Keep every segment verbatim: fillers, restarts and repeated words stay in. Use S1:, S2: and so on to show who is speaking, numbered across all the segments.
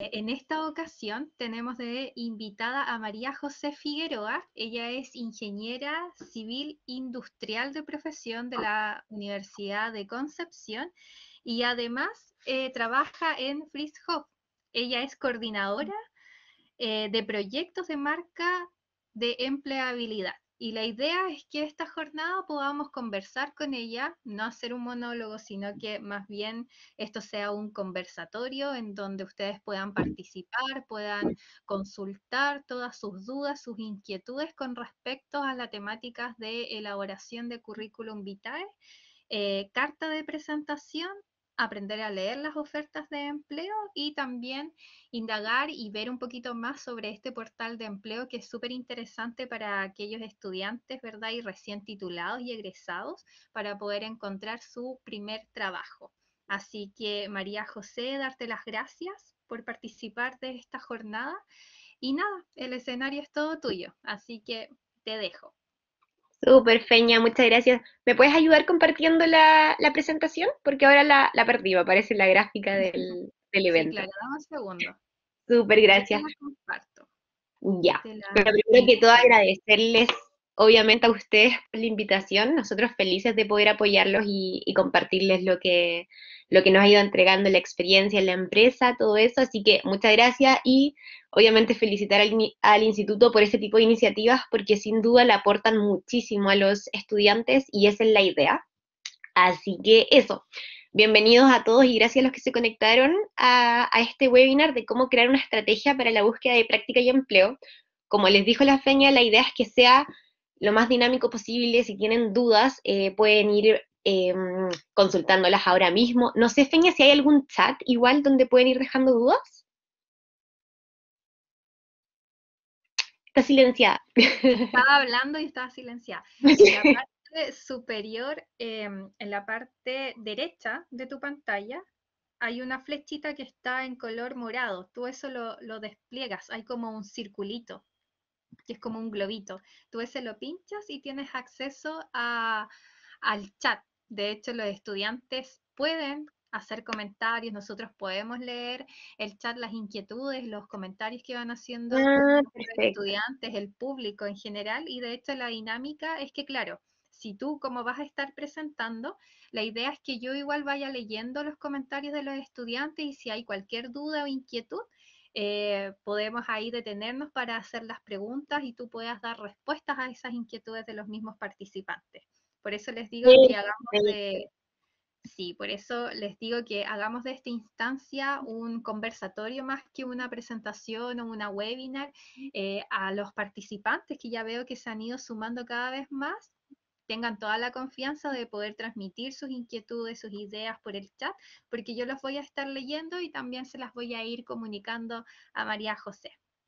S1: En esta ocasión tenemos de invitada a María José Figueroa. Ella es ingeniera civil industrial de profesión de la Universidad de Concepción y además eh, trabaja en Freeze Hub. Ella es coordinadora eh, de proyectos de marca de empleabilidad. Y la idea es que esta jornada podamos conversar con ella, no hacer un monólogo, sino que más bien esto sea un conversatorio en donde ustedes puedan participar, puedan consultar todas sus dudas, sus inquietudes con respecto a las temáticas de elaboración de currículum vitae, eh, carta de presentación, aprender a leer las ofertas de empleo y también indagar y ver un poquito más sobre este portal de empleo que es súper interesante para aquellos estudiantes, ¿verdad? Y recién titulados y egresados para poder encontrar su primer trabajo. Así que María José, darte las gracias por participar de esta jornada y nada, el escenario es todo tuyo, así que te dejo.
S2: Súper, Feña, muchas gracias. ¿Me puedes ayudar compartiendo la, la presentación? Porque ahora la, la perdí, me aparece en la gráfica del, del
S1: Sí,
S2: evento.
S1: claro, dame un segundo.
S2: Súper,
S1: Yo te
S2: gracias.
S1: la comparto.
S2: Ya.
S1: Te
S2: Pero
S1: la
S2: primero que todo,
S1: envío.
S2: agradecerles, obviamente, a ustedes por la invitación. Nosotros felices de poder apoyarlos y, y compartirles lo que, lo que nos ha ido entregando la experiencia en la empresa, todo eso. Así que muchas gracias y, obviamente, felicitar al, ini- al instituto por este tipo de iniciativas porque sin duda le aportan muchísimo a los estudiantes y esa es la idea. Así que eso, bienvenidos a todos y gracias a los que se conectaron a, a este webinar de cómo crear una estrategia para la búsqueda de práctica y empleo. Como les dijo la Feña, la idea es que sea lo más dinámico posible. Si tienen dudas, eh, pueden ir eh, consultándolas ahora mismo. No sé, Feña, si hay algún chat igual donde pueden ir dejando dudas. Está silenciada.
S1: Estaba hablando y estaba silenciada. En la parte superior, eh, en la parte derecha de tu pantalla, hay una flechita que está en color morado. Tú eso lo, lo despliegas. Hay como un circulito, que es como un globito. Tú ese lo pinchas y tienes acceso a, al chat. De hecho, los estudiantes pueden hacer comentarios, nosotros podemos leer el chat, las inquietudes, los comentarios que van haciendo
S2: Ah,
S1: los
S2: perfecto.
S1: estudiantes, el público en general, y de hecho la dinámica es que, claro, si tú como vas a estar presentando, la idea es que yo igual vaya leyendo los comentarios de los estudiantes y si hay cualquier duda o inquietud, eh, podemos ahí detenernos para hacer las preguntas y tú puedas dar respuestas a esas inquietudes de los mismos participantes. Por eso les digo que hagamos
S2: Perfecto.
S1: de, sí, por eso les digo que hagamos de esta instancia un conversatorio más que una presentación o una webinar, eh, a los participantes que ya veo que se han ido sumando cada vez más. Tengan toda la confianza de poder transmitir sus inquietudes, sus ideas por el chat, porque yo los voy a estar leyendo y también se las voy a ir comunicando a María José.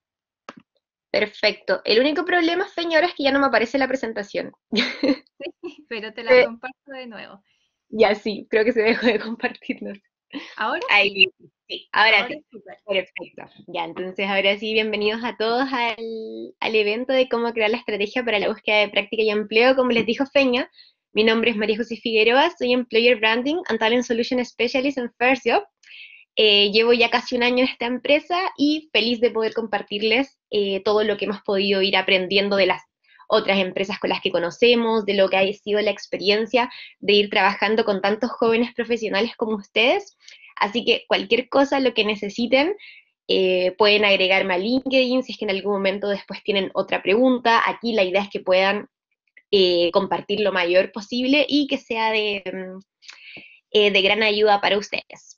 S2: Perfecto. El único problema, señora, es que ya no me aparece la presentación.
S1: Pero te la
S2: Eh,
S1: comparto de nuevo.
S2: Ya sí, creo que se dejó de compartirnos.
S1: Ahora
S2: Ahí,
S1: sí,
S2: sí, ahora
S1: ahora
S2: sí.
S1: súper.
S2: Perfecto. Ya, entonces ahora sí, bienvenidos a todos al, al evento de cómo crear la estrategia para la búsqueda de práctica y empleo. Como les dijo Feña, mi nombre es María José Figueroa, soy Employer Branding and Talent Solution Specialist en First Job. Eh, llevo ya casi un año en esta empresa y feliz de poder compartirles eh, todo lo que hemos podido ir aprendiendo de las otras empresas con las que conocemos, de lo que ha sido la experiencia de ir trabajando con tantos jóvenes profesionales como ustedes. Así que cualquier cosa, lo que necesiten, eh, pueden agregarme a LinkedIn si es que en algún momento después tienen otra pregunta. Aquí la idea es que puedan eh, compartir lo mayor posible y que sea de, mm, eh, de gran ayuda para ustedes.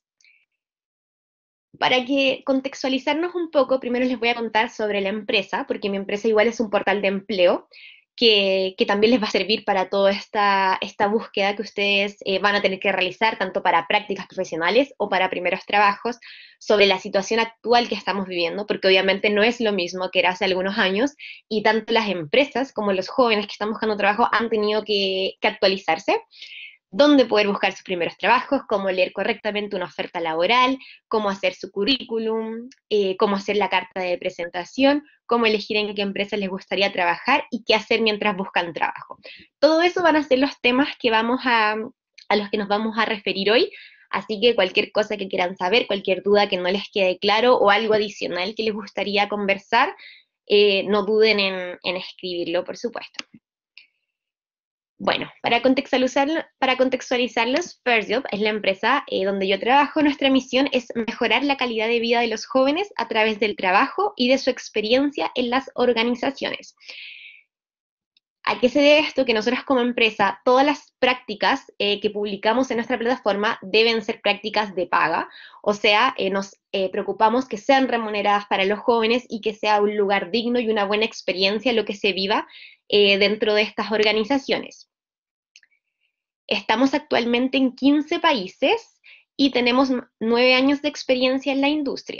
S2: Para que contextualizarnos un poco, primero les voy a contar sobre la empresa, porque mi empresa igual es un portal de empleo que, que también les va a servir para toda esta, esta búsqueda que ustedes eh, van a tener que realizar, tanto para prácticas profesionales o para primeros trabajos, sobre la situación actual que estamos viviendo, porque obviamente no es lo mismo que era hace algunos años, y tanto las empresas como los jóvenes que están buscando trabajo han tenido que, que actualizarse, dónde poder buscar sus primeros trabajos, cómo leer correctamente una oferta laboral, cómo hacer su currículum, eh, cómo hacer la carta de presentación, cómo elegir en qué empresa les gustaría trabajar y qué hacer mientras buscan trabajo. Todo eso van a ser los temas que vamos a, a los que nos vamos a referir hoy. Así que cualquier cosa que quieran saber, cualquier duda que no les quede claro o algo adicional que les gustaría conversar, eh, no duden en, en escribirlo, por supuesto. Bueno, para contextualizarlo, para contextualizarlos, First Job es la empresa eh, donde yo trabajo. Nuestra misión es mejorar la calidad de vida de los jóvenes a través del trabajo y de su experiencia en las organizaciones. ¿A qué se debe esto? Que nosotros como empresa, todas las prácticas eh, que publicamos en nuestra plataforma deben ser prácticas de paga, o sea, eh, nos eh, preocupamos que sean remuneradas para los jóvenes y que sea un lugar digno y una buena experiencia lo que se viva eh, dentro de estas organizaciones. Estamos actualmente en quince países y tenemos nueve años de experiencia en la industria.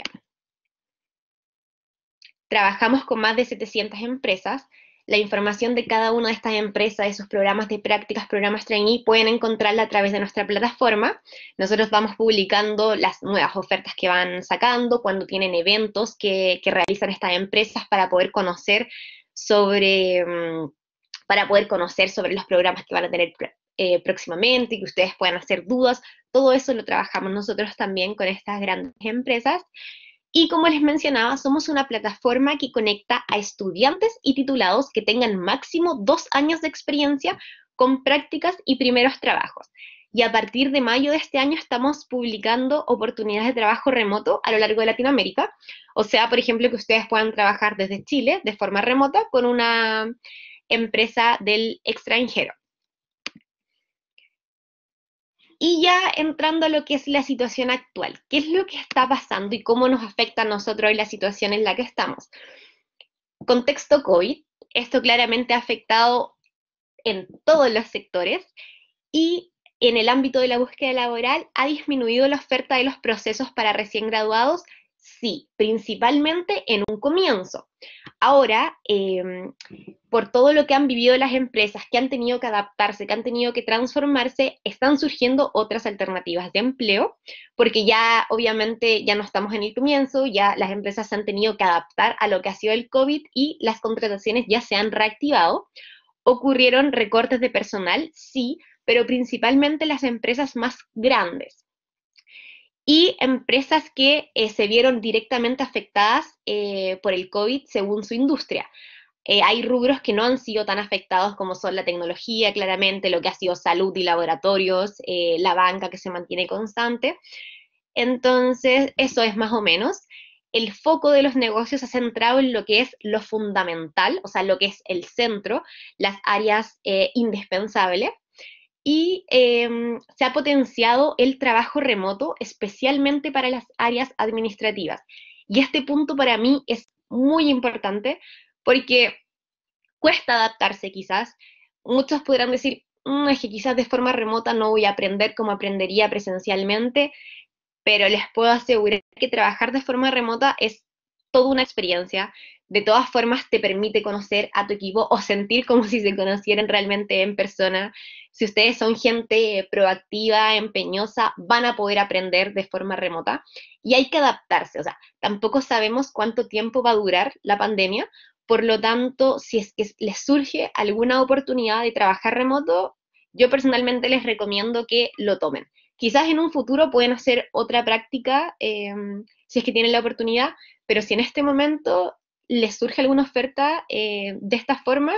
S2: Trabajamos con más de setecientas empresas. La información de cada una de estas empresas, de sus programas de prácticas, programas trainee, pueden encontrarla a través de nuestra plataforma. Nosotros vamos publicando las nuevas ofertas que van sacando, cuando tienen eventos que, que realizan estas empresas para poder conocer sobre, para poder conocer sobre los programas que van a tener eh, próximamente y que ustedes puedan hacer dudas. Todo eso lo trabajamos nosotros también con estas grandes empresas. Y como les mencionaba, somos una plataforma que conecta a estudiantes y titulados que tengan máximo dos años de experiencia con prácticas y primeros trabajos. Y a partir de mayo de este año estamos publicando oportunidades de trabajo remoto a lo largo de Latinoamérica. O sea, por ejemplo, que ustedes puedan trabajar desde Chile de forma remota con una empresa del extranjero. Y ya entrando a lo que es la situación actual, ¿qué es lo que está pasando y cómo nos afecta a nosotros la situación en la que estamos? Contexto COVID, esto claramente ha afectado en todos los sectores y en el ámbito de la búsqueda laboral ha disminuido la oferta de los procesos para recién graduados, sí, principalmente en un comienzo. Ahora, eh, por todo lo que han vivido las empresas, que han tenido que adaptarse, que han tenido que transformarse, están surgiendo otras alternativas de empleo, porque ya obviamente ya no estamos en el comienzo, ya las empresas se han tenido que adaptar a lo que ha sido el COVID y las contrataciones ya se han reactivado. Ocurrieron recortes de personal, sí, pero principalmente las empresas más grandes. Y empresas que eh, se vieron directamente afectadas eh, por el COVID según su industria. Eh, hay rubros que no han sido tan afectados como son la tecnología, claramente, lo que ha sido salud y laboratorios, eh, la banca que se mantiene constante. Entonces, eso es más o menos. El foco de los negocios se ha centrado en lo que es lo fundamental, o sea, lo que es el centro, las áreas eh, indispensables, y eh, se ha potenciado el trabajo remoto, especialmente para las áreas administrativas. Y este punto para mí es muy importante porque cuesta adaptarse quizás. Muchos podrán decir, mmm, es que quizás de forma remota no voy a aprender como aprendería presencialmente, pero les puedo asegurar que trabajar de forma remota es toda una experiencia. De todas formas, te permite conocer a tu equipo o sentir como si se conocieran realmente en persona. Si ustedes son gente proactiva, empeñosa, van a poder aprender de forma remota y hay que adaptarse. O sea, tampoco sabemos cuánto tiempo va a durar la pandemia, por lo tanto, si es que les surge alguna oportunidad de trabajar remoto, yo personalmente les recomiendo que lo tomen. Quizás en un futuro pueden hacer otra práctica eh, si es que tienen la oportunidad, pero si en este momento les surge alguna oferta eh, de esta forma,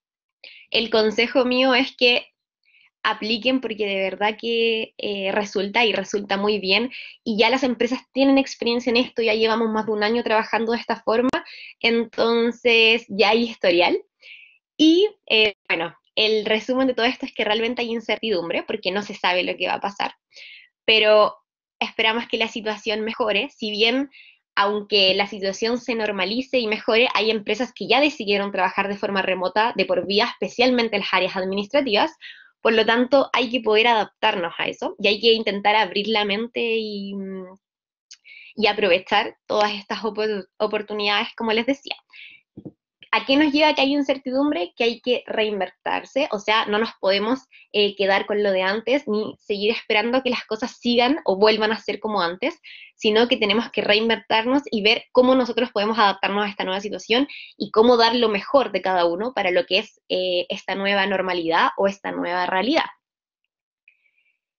S2: el consejo mío es que apliquen porque de verdad que eh, resulta y resulta muy bien y ya las empresas tienen experiencia en esto, ya llevamos más de un año trabajando de esta forma, entonces ya hay historial. Y eh, bueno, el resumen de todo esto es que realmente hay incertidumbre porque no se sabe lo que va a pasar, pero esperamos que la situación mejore, si bien aunque la situación se normalice y mejore, hay empresas que ya decidieron trabajar de forma remota de por vía, especialmente en las áreas administrativas, por lo tanto hay que poder adaptarnos a eso y hay que intentar abrir la mente y, y aprovechar todas estas op oportunidades, como les decía. ¿A qué nos lleva que hay incertidumbre? Que hay que reinvertirse, o sea, no nos podemos eh, quedar con lo de antes ni seguir esperando que las cosas sigan o vuelvan a ser como antes, sino que tenemos que reinvertirnos y ver cómo nosotros podemos adaptarnos a esta nueva situación y cómo dar lo mejor de cada uno para lo que es eh, esta nueva normalidad o esta nueva realidad.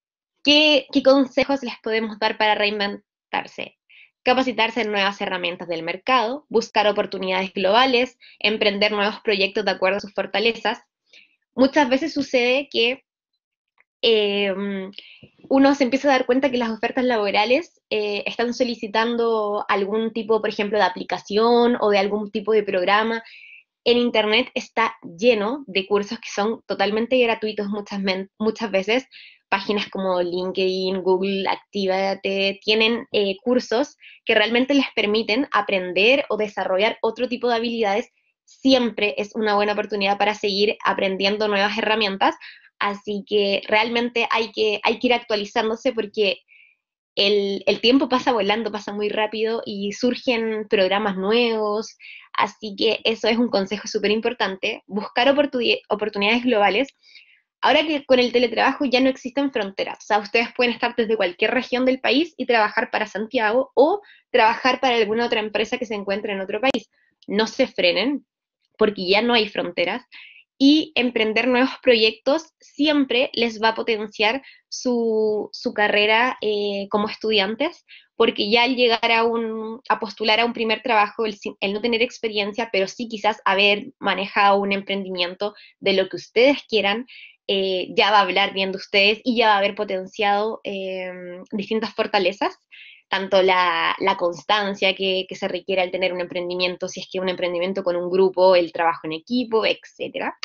S2: ¿Qué, qué consejos les podemos dar para reinventarse? Capacitarse en nuevas herramientas del mercado, buscar oportunidades globales, emprender nuevos proyectos de acuerdo a sus fortalezas. Muchas veces sucede que eh, uno se empieza a dar cuenta que las ofertas laborales eh, están solicitando algún tipo, por ejemplo, de aplicación o de algún tipo de programa. En Internet está lleno de cursos que son totalmente gratuitos muchas, muchas veces. Páginas como LinkedIn, Google, Actívate, tienen eh, cursos que realmente les permiten aprender o desarrollar otro tipo de habilidades. Siempre es una buena oportunidad para seguir aprendiendo nuevas herramientas, así que realmente hay que, hay que ir actualizándose porque el, el, tiempo pasa volando, pasa muy rápido y surgen programas nuevos, así que eso es un consejo súper importante, buscar oportun oportunidades globales. Ahora que con el teletrabajo ya no existen fronteras, o sea, ustedes pueden estar desde cualquier región del país y trabajar para Santiago o trabajar para alguna otra empresa que se encuentre en otro país. No se frenen, porque ya no hay fronteras, y emprender nuevos proyectos siempre les va a potenciar su, su carrera eh, como estudiantes, porque ya al llegar a, un, a postular a un primer trabajo, el, el no tener experiencia, pero sí quizás haber manejado un emprendimiento de lo que ustedes quieran, eh, ya va a hablar bien de ustedes y ya va a haber potenciado eh, distintas fortalezas, tanto la, la constancia que, que, se requiere al tener un emprendimiento, si es que un emprendimiento con un grupo, el trabajo en equipo, etcétera.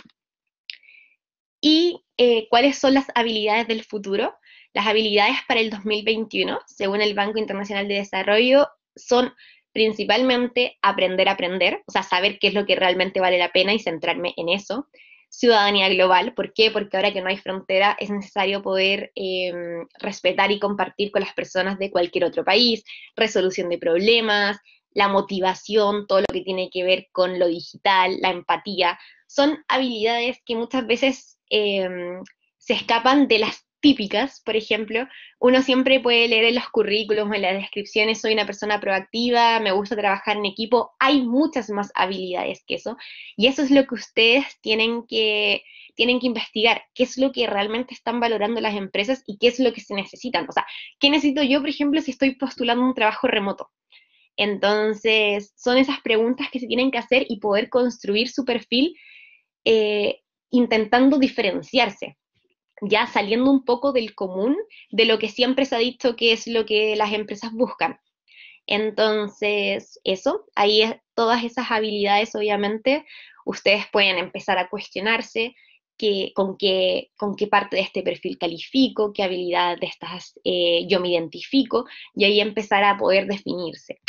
S2: Y eh, cuáles son las habilidades del futuro. Las habilidades para el dos mil veintiuno, según el Banco Internacional de Desarrollo, son principalmente aprender a aprender, o sea, saber qué es lo que realmente vale la pena y centrarme en eso. Ciudadanía global, ¿por qué? Porque ahora que no hay frontera es necesario poder eh, respetar y compartir con las personas de cualquier otro país, resolución de problemas, la motivación, todo lo que tiene que ver con lo digital, la empatía, son habilidades que muchas veces eh, se escapan de las típicas. Por ejemplo, uno siempre puede leer en los currículums, en las descripciones, soy una persona proactiva, me gusta trabajar en equipo. Hay muchas más habilidades que eso, y eso es lo que ustedes tienen que, tienen que investigar, qué es lo que realmente están valorando las empresas y qué es lo que se necesitan. O sea, ¿qué necesito yo, por ejemplo, si estoy postulando un trabajo remoto? Entonces, son esas preguntas que se tienen que hacer y poder construir su perfil eh, intentando diferenciarse, ya saliendo un poco del común, de lo que siempre se ha dicho que es lo que las empresas buscan. Entonces, eso, ahí es, todas esas habilidades, obviamente, ustedes pueden empezar a cuestionarse que, con, qué, con qué parte de este perfil califico, qué habilidad de estas eh, yo me identifico, y ahí empezar a poder definirse.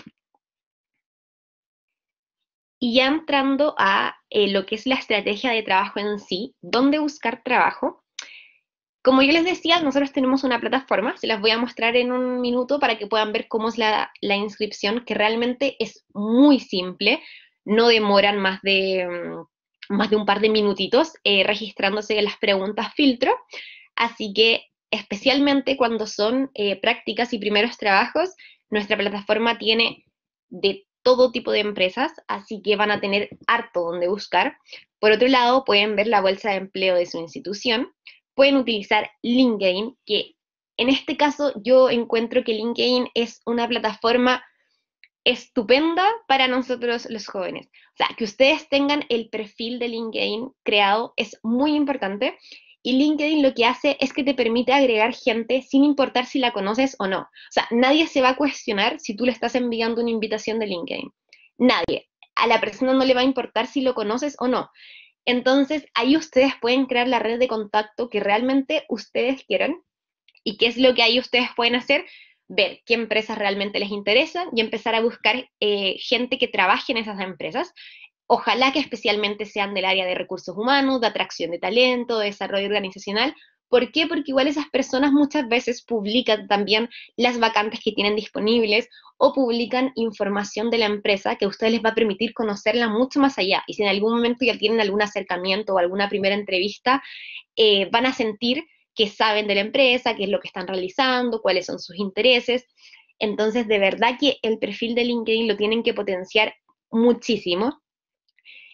S2: Y ya entrando a eh, lo que es la estrategia de trabajo en sí, ¿dónde buscar trabajo? Como yo les decía, nosotros tenemos una plataforma, se las voy a mostrar en un minuto para que puedan ver cómo es la, la inscripción, que realmente es muy simple, no demoran más de, um, más de un par de minutitos eh, registrándose en las preguntas filtro, así que especialmente cuando son eh, prácticas y primeros trabajos, nuestra plataforma tiene de todo tipo de empresas, así que van a tener harto donde buscar. Por otro lado, pueden ver la bolsa de empleo de su institución, pueden utilizar LinkedIn, que en este caso yo encuentro que LinkedIn es una plataforma estupenda para nosotros los jóvenes. O sea, que ustedes tengan el perfil de LinkedIn creado es muy importante, y LinkedIn lo que hace es que te permite agregar gente sin importar si la conoces o no. O sea, nadie se va a cuestionar si tú le estás enviando una invitación de LinkedIn. Nadie. A la persona no le va a importar si lo conoces o no. Entonces, ahí ustedes pueden crear la red de contacto que realmente ustedes quieran. ¿Y qué es lo que ahí ustedes pueden hacer? Ver qué empresas realmente les interesan y empezar a buscar eh, gente que trabaje en esas empresas. Ojalá que especialmente sean del área de recursos humanos, de atracción de talento, de desarrollo organizacional. ¿Por qué? Porque igual esas personas muchas veces publican también las vacantes que tienen disponibles o publican información de la empresa que a ustedes les va a permitir conocerla mucho más allá. Y si en algún momento ya tienen algún acercamiento o alguna primera entrevista, eh, van a sentir que saben de la empresa, qué es lo que están realizando, cuáles son sus intereses. Entonces, de verdad que el perfil de LinkedIn lo tienen que potenciar muchísimo.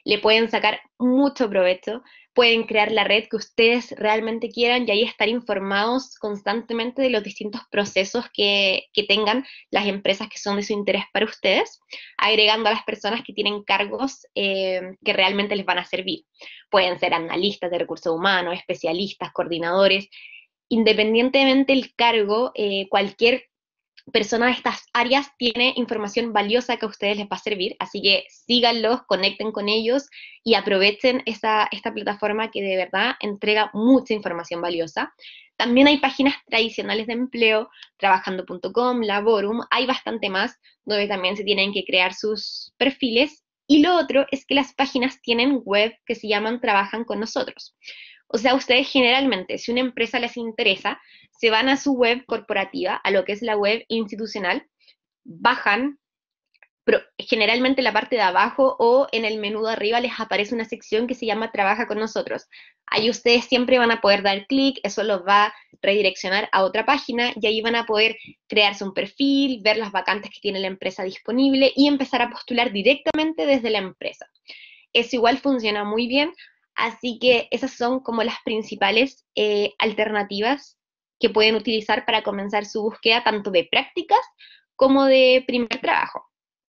S2: le pueden sacar mucho provecho, pueden crear la red que ustedes realmente quieran y ahí estar informados constantemente de los distintos procesos que, que tengan las empresas que son de su interés para ustedes, agregando a las personas que tienen cargos eh, que realmente les van a servir. Pueden ser analistas de recursos humanos, especialistas, coordinadores, independientemente del cargo, eh, cualquier persona de estas áreas tiene información valiosa que a ustedes les va a servir, así que síganlos, conecten con ellos y aprovechen esa, esta plataforma que de verdad entrega mucha información valiosa. También hay páginas tradicionales de empleo, trabajando punto com, Laborum, hay bastante más, donde también se tienen que crear sus perfiles. Y lo otro es que las páginas tienen web que se llaman Trabajan con nosotros. O sea, ustedes generalmente, si una empresa les interesa, se van a su web corporativa, a lo que es la web institucional, bajan, pero generalmente en la parte de abajo o en el menú de arriba les aparece una sección que se llama Trabaja con nosotros. Ahí ustedes siempre van a poder dar clic, eso los va a redireccionar a otra página y ahí van a poder crearse un perfil, ver las vacantes que tiene la empresa disponible y empezar a postular directamente desde la empresa. Eso igual funciona muy bien, así que esas son como las principales eh, alternativas que pueden utilizar para comenzar su búsqueda tanto de prácticas como de primer trabajo.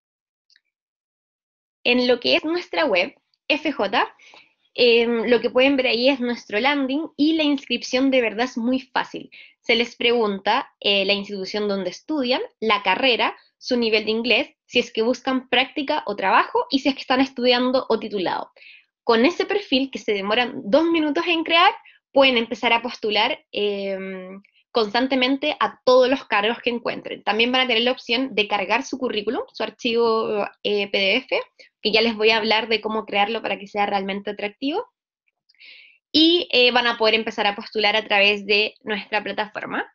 S2: En lo que es nuestra web, F J, eh, lo que pueden ver ahí es nuestro landing y la inscripción de verdad es muy fácil. Se les pregunta eh, la institución donde estudian, la carrera, su nivel de inglés, si es que buscan práctica o trabajo y si es que están estudiando o titulado. Con ese perfil, que se demoran dos minutos en crear, pueden empezar a postular eh, constantemente a todos los cargos que encuentren. También van a tener la opción de cargar su currículum, su archivo eh, P D F, que ya les voy a hablar de cómo crearlo para que sea realmente atractivo. Y eh, van a poder empezar a postular a través de nuestra plataforma.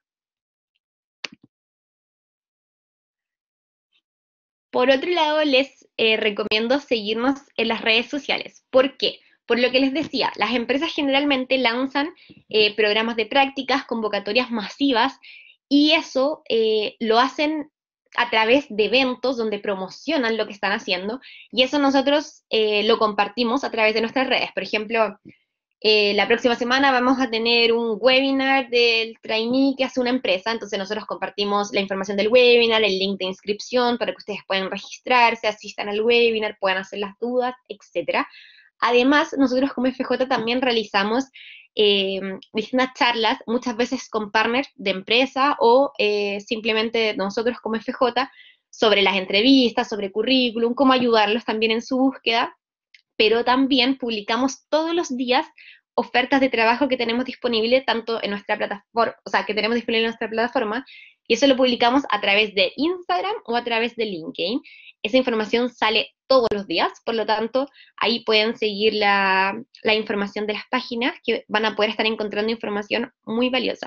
S2: Por otro lado, les eh, recomiendo seguirnos en las redes sociales. ¿Por qué? Por lo que les decía, las empresas generalmente lanzan eh, programas de prácticas, convocatorias masivas, y eso eh, lo hacen a través de eventos donde promocionan lo que están haciendo, y eso nosotros eh, lo compartimos a través de nuestras redes. Por ejemplo, eh, la próxima semana vamos a tener un webinar del trainee que hace una empresa, entonces nosotros compartimos la información del webinar, el link de inscripción para que ustedes puedan registrarse, asistan al webinar, puedan hacer las dudas, etcétera. Además, nosotros como F J también realizamos eh, distintas charlas, muchas veces con partners de empresa o eh, simplemente nosotros como F J, sobre las entrevistas, sobre currículum, cómo ayudarlos también en su búsqueda, pero también publicamos todos los días ofertas de trabajo que tenemos disponible tanto en nuestra plataforma, o sea, que tenemos disponible en nuestra plataforma, y eso lo publicamos a través de Instagram o a través de LinkedIn. Esa información sale todos los días, por lo tanto, ahí pueden seguir la, la información de las páginas, que van a poder estar encontrando información muy valiosa.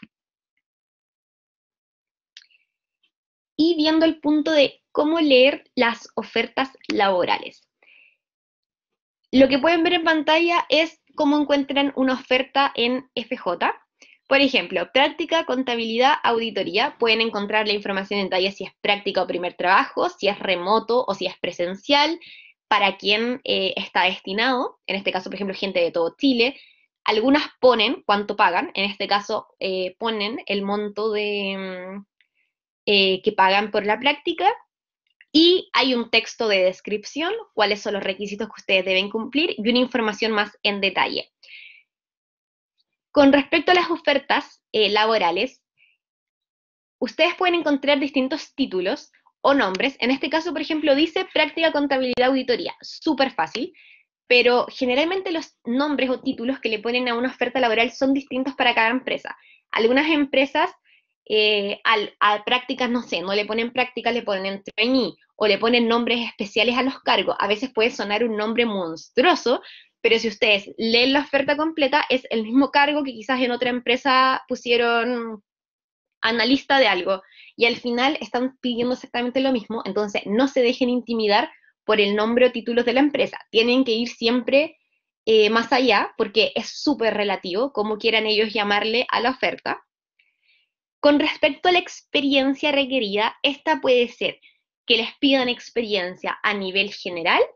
S2: Y viendo el punto de cómo leer las ofertas laborales. Lo que pueden ver en pantalla es cómo encuentran una oferta en F J. Por ejemplo, práctica, contabilidad, auditoría. Pueden encontrar la información en detalle si es práctica o primer trabajo, si es remoto o si es presencial, para quién eh, está destinado. En este caso, por ejemplo, gente de todo Chile. Algunas ponen cuánto pagan. En este caso, eh, ponen el monto de, eh, que pagan por la práctica. Y hay un texto de descripción, cuáles son los requisitos que ustedes deben cumplir y una información más en detalle. Con respecto a las ofertas eh, laborales, ustedes pueden encontrar distintos títulos o nombres. En este caso, por ejemplo, dice práctica, contabilidad, auditoría. Súper fácil, pero generalmente los nombres o títulos que le ponen a una oferta laboral son distintos para cada empresa. Algunas empresas eh, al, a prácticas, no sé, no le ponen prácticas, le ponen trainee, o le ponen nombres especiales a los cargos. A veces puede sonar un nombre monstruoso, pero si ustedes leen la oferta completa, es el mismo cargo que quizás en otra empresa pusieron analista de algo, y al final están pidiendo exactamente lo mismo, entonces no se dejen intimidar por el nombre o títulos de la empresa. Tienen que ir siempre eh, más allá, porque es súper relativo, como quieran ellos llamarle a la oferta. Con respecto a la experiencia requerida, esta puede ser que les pidan experiencia a nivel general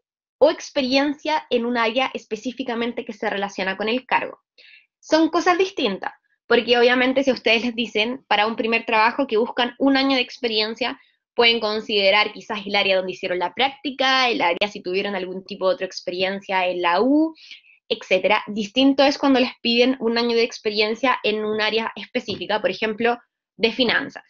S2: o experiencia en un área específicamente que se relaciona con el cargo. Son cosas distintas, porque obviamente si ustedes les dicen para un primer trabajo que buscan un año de experiencia, pueden considerar quizás el área donde hicieron la práctica, el área si tuvieron algún tipo de otra experiencia en la U, etcétera. Distinto es cuando les piden un año de experiencia en un área específica, por ejemplo, de finanzas.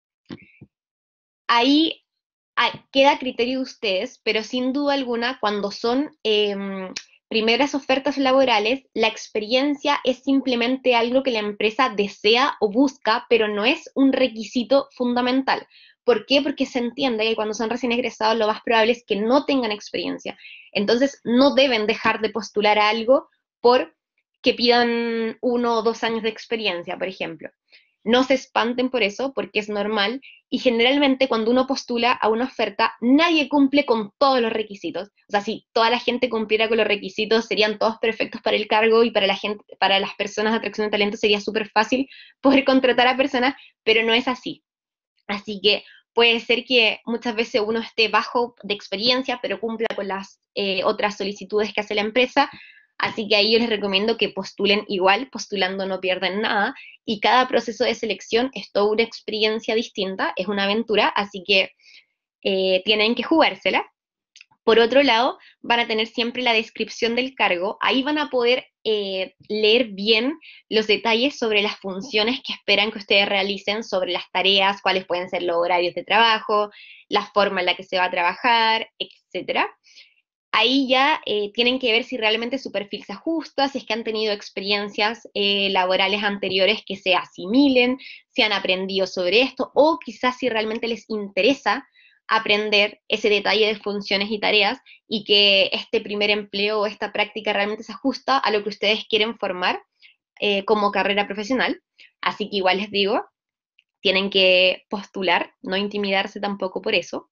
S2: Ahí queda a criterio de ustedes, pero sin duda alguna, cuando son eh, primeras ofertas laborales, la experiencia es simplemente algo que la empresa desea o busca, pero no es un requisito fundamental. ¿Por qué? Porque se entiende que cuando son recién egresados lo más probable es que no tengan experiencia. Entonces no deben dejar de postular a algo por que pidan uno o dos años de experiencia, por ejemplo. No se espanten por eso, porque es normal, y generalmente cuando uno postula a una oferta, nadie cumple con todos los requisitos. O sea, si toda la gente cumpliera con los requisitos, serían todos perfectos para el cargo, y para la gente, para las personas de atracción de talento sería súper fácil poder contratar a personas, pero no es así. Así que puede ser que muchas veces uno esté bajo de experiencia, pero cumpla con las eh, otras solicitudes que hace la empresa. Así que ahí yo les recomiendo que postulen igual, postulando no pierden nada, y cada proceso de selección es toda una experiencia distinta, es una aventura, así que eh, tienen que jugársela. Por otro lado, van a tener siempre la descripción del cargo, ahí van a poder eh, leer bien los detalles sobre las funciones que esperan que ustedes realicen, sobre las tareas, cuáles pueden ser los horarios de trabajo, la forma en la que se va a trabajar, etcétera. Ahí ya eh, tienen que ver si realmente su perfil se ajusta, si es que han tenido experiencias eh, laborales anteriores que se asimilen, si han aprendido sobre esto, o quizás si realmente les interesa aprender ese detalle de funciones y tareas, y que este primer empleo o esta práctica realmente se ajusta a lo que ustedes quieren formar eh, como carrera profesional. Así que igual les digo, tienen que postular, no intimidarse tampoco por eso.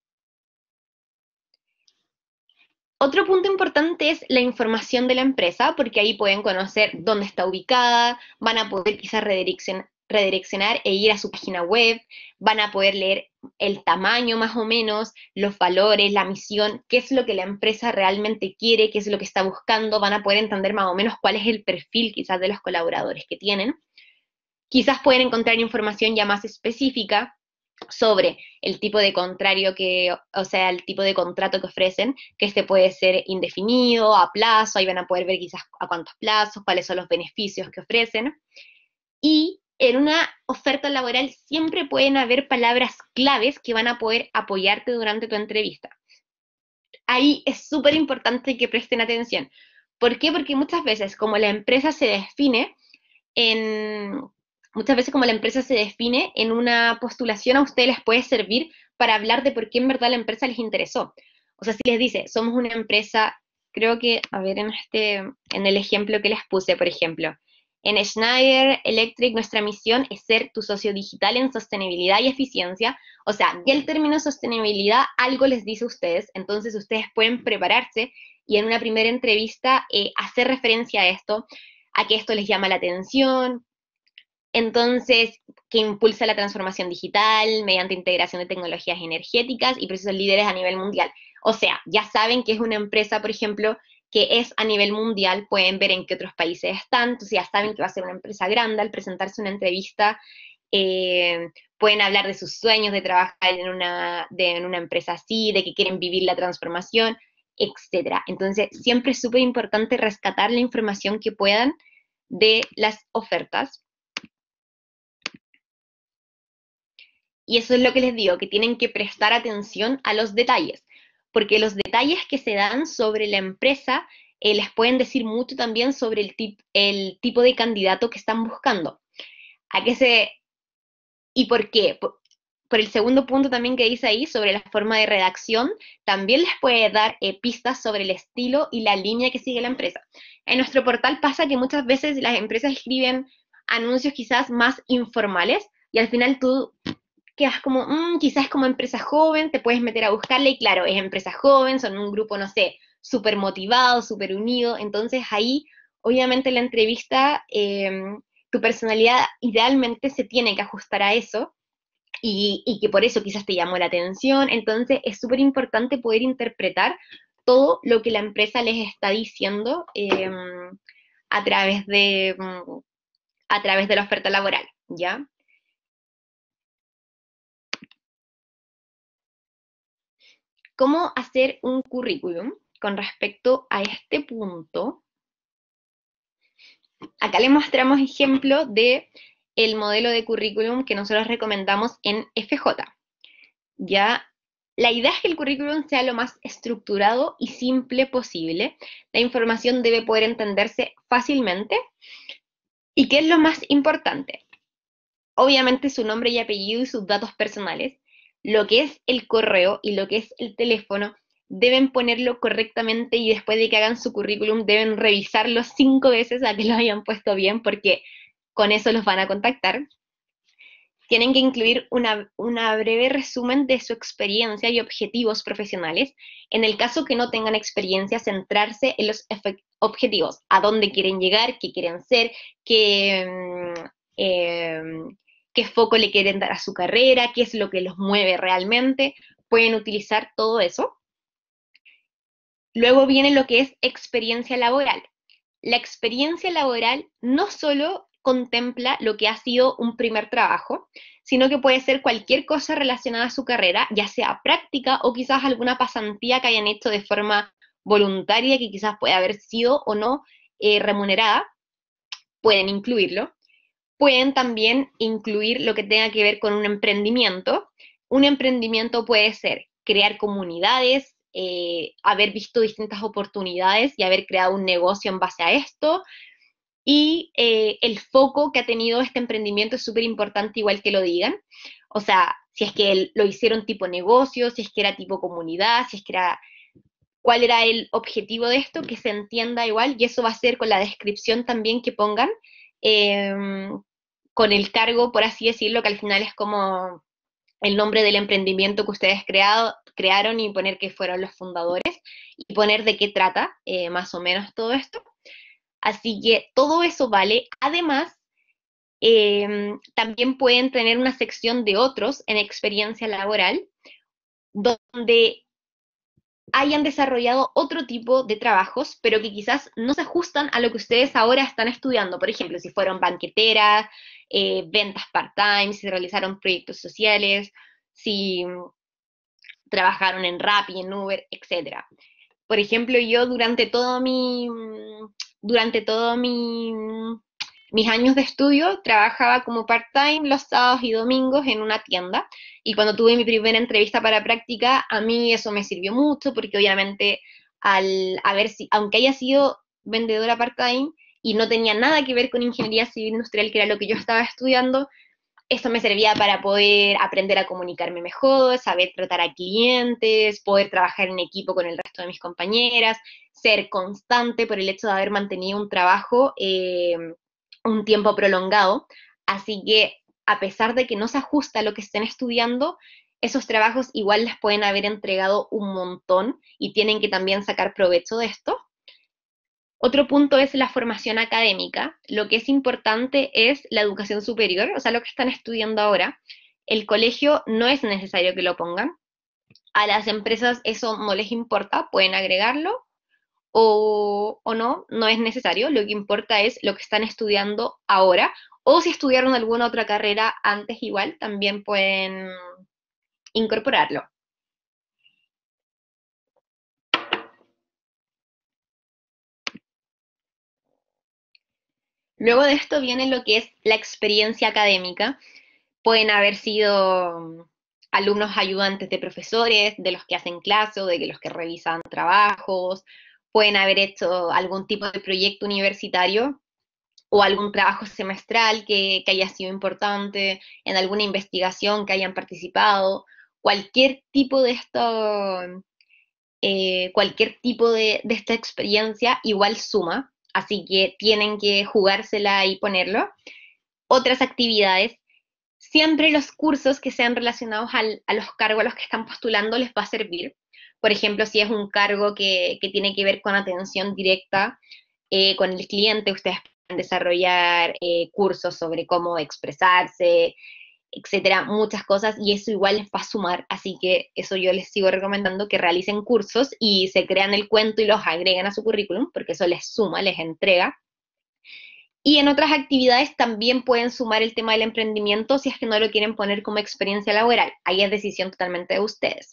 S2: Otro punto importante es la información de la empresa, porque ahí pueden conocer dónde está ubicada, van a poder quizás redireccionar, redireccionar e ir a su página web, van a poder leer el tamaño más o menos, los valores, la misión, qué es lo que la empresa realmente quiere, qué es lo que está buscando, van a poder entender más o menos cuál es el perfil quizás de los colaboradores que tienen. Quizás pueden encontrar información ya más específica sobre el tipo de contrario que, o sea, el tipo de contrato que ofrecen, que este puede ser indefinido, a plazo, ahí van a poder ver quizás a cuántos plazos, cuáles son los beneficios que ofrecen. Y en una oferta laboral siempre pueden haber palabras claves que van a poder apoyarte durante tu entrevista. Ahí es súper importante que presten atención. ¿Por qué? Porque muchas veces, como la empresa se define en, muchas veces como la empresa se define en una postulación, a ustedes les puede servir para hablar de por qué en verdad la empresa les interesó. O sea, si les dice, somos una empresa, creo que, a ver, en este, en el ejemplo que les puse, por ejemplo, en Schneider Electric nuestra misión es ser tu socio digital en sostenibilidad y eficiencia. O sea, ya el término sostenibilidad algo les dice a ustedes, entonces ustedes pueden prepararse y en una primera entrevista eh, hacer referencia a esto, a que esto les llama la atención, entonces, que impulsa la transformación digital mediante integración de tecnologías energéticas y procesos líderes a nivel mundial. O sea, ya saben que es una empresa, por ejemplo, que es a nivel mundial, pueden ver en qué otros países están, entonces ya saben que va a ser una empresa grande. Al presentarse una entrevista, eh, pueden hablar de sus sueños de trabajar en una, de, en una empresa así, de que quieren vivir la transformación, etcétera. Entonces, siempre es súper importante rescatar la información que puedan de las ofertas. Y eso es lo que les digo, que tienen que prestar atención a los detalles, porque los detalles que se dan sobre la empresa eh, les pueden decir mucho también sobre el, tip, el tipo de candidato que están buscando. ¿A qué se, y por qué? Por, por el segundo punto también que dice ahí, sobre la forma de redacción, también les puede dar eh, pistas sobre el estilo y la línea que sigue la empresa. En nuestro portal pasa que muchas veces las empresas escriben anuncios quizás más informales, y al final tú quedas como, mmm, quizás es como empresa joven, te puedes meter a buscarla y claro, es empresa joven, son un grupo, no sé, súper motivado, súper unido, entonces ahí, obviamente la entrevista, eh, tu personalidad idealmente se tiene que ajustar a eso, y, y que por eso quizás te llamó la atención, entonces es súper importante poder interpretar todo lo que la empresa les está diciendo eh, a través de, a través de la oferta laboral, ¿ya? ¿Cómo hacer un currículum? Con respecto a este punto, acá le mostramos ejemplo de el modelo de currículum que nosotros recomendamos en F J. Ya, la idea es que el currículum sea lo más estructurado y simple posible. La información debe poder entenderse fácilmente. ¿Y qué es lo más importante? Obviamente su nombre y apellido y sus datos personales. Lo que es el correo y lo que es el teléfono deben ponerlo correctamente y después de que hagan su currículum deben revisarlo cinco veces a que lo hayan puesto bien porque con eso los van a contactar. Tienen que incluir una, una breve resumen de su experiencia y objetivos profesionales. En el caso que no tengan experiencia, centrarse en los objetivos, a dónde quieren llegar, qué quieren ser, qué, eh, qué foco le quieren dar a su carrera, qué es lo que los mueve realmente. Pueden utilizar todo eso. Luego viene lo que es experiencia laboral. La experiencia laboral no solo contempla lo que ha sido un primer trabajo, sino que puede ser cualquier cosa relacionada a su carrera, ya sea práctica o quizás alguna pasantía que hayan hecho de forma voluntaria, que quizás puede haber sido o no eh, remunerada, pueden incluirlo. Pueden también incluir lo que tenga que ver con un emprendimiento. Un emprendimiento puede ser crear comunidades, eh, haber visto distintas oportunidades y haber creado un negocio en base a esto. Y eh, el foco que ha tenido este emprendimiento es súper importante, igual que lo digan. O sea, si es que lo hicieron tipo negocio, si es que era tipo comunidad, si es que era cuál era el objetivo de esto, que se entienda igual, y eso va a ser con la descripción también que pongan, eh, con el cargo, por así decirlo, que al final es como el nombre del emprendimiento que ustedes creado, crearon y poner que fueron los fundadores y poner de qué trata eh, más o menos todo esto. Así que todo eso vale. Además, eh, también pueden tener una sección de otros en experiencia laboral, donde hayan desarrollado otro tipo de trabajos, pero que quizás no se ajustan a lo que ustedes ahora están estudiando. Por ejemplo, si fueron banqueteras, eh, ventas part-time, si realizaron proyectos sociales, si trabajaron en Rappi, en Uber, etcétera. Por ejemplo, yo durante todo mi, durante todo mi, mis años de estudio trabajaba como part-time los sábados y domingos en una tienda, y cuando tuve mi primera entrevista para práctica, a mí eso me sirvió mucho porque obviamente al a ver si, aunque haya sido vendedora part-time y no tenía nada que ver con ingeniería civil industrial, que era lo que yo estaba estudiando, esto me servía para poder aprender a comunicarme mejor, saber tratar a clientes, poder trabajar en equipo con el resto de mis compañeras, ser constante por el hecho de haber mantenido un trabajo eh, un tiempo prolongado. Así que a pesar de que no se ajusta a lo que estén estudiando, esos trabajos igual les pueden haber entregado un montón y tienen que también sacar provecho de esto. Otro punto es la formación académica. Lo que es importante es la educación superior, o sea, lo que están estudiando ahora. El colegio no es necesario que lo pongan. A las empresas eso no les importa, pueden agregarlo o, o no, no es necesario. Lo que importa es lo que están estudiando ahora. O si estudiaron alguna otra carrera antes igual, también pueden incorporarlo. Luego de esto viene lo que es la experiencia académica. Pueden haber sido alumnos ayudantes de profesores, de los que hacen clase o de los que revisan trabajos, pueden haber hecho algún tipo de proyecto universitario o algún trabajo semestral que, que haya sido importante, en alguna investigación que hayan participado, cualquier tipo de esto, eh, cualquier tipo de, de esta experiencia igual suma, así que tienen que jugársela y ponerlo. Otras actividades, siempre los cursos que sean relacionados al, a los cargos a los que están postulando les va a servir. Por ejemplo, si es un cargo que, que tiene que ver con atención directa eh, con el cliente, ustedes pueden desarrollar eh, cursos sobre cómo expresarse, etcétera, muchas cosas, y eso igual les va a sumar, así que eso yo les sigo recomendando que realicen cursos y se crean el cuento y los agreguen a su currículum, porque eso les suma, les entrega. Y en otras actividades también pueden sumar el tema del emprendimiento si es que no lo quieren poner como experiencia laboral. Ahí es decisión totalmente de ustedes.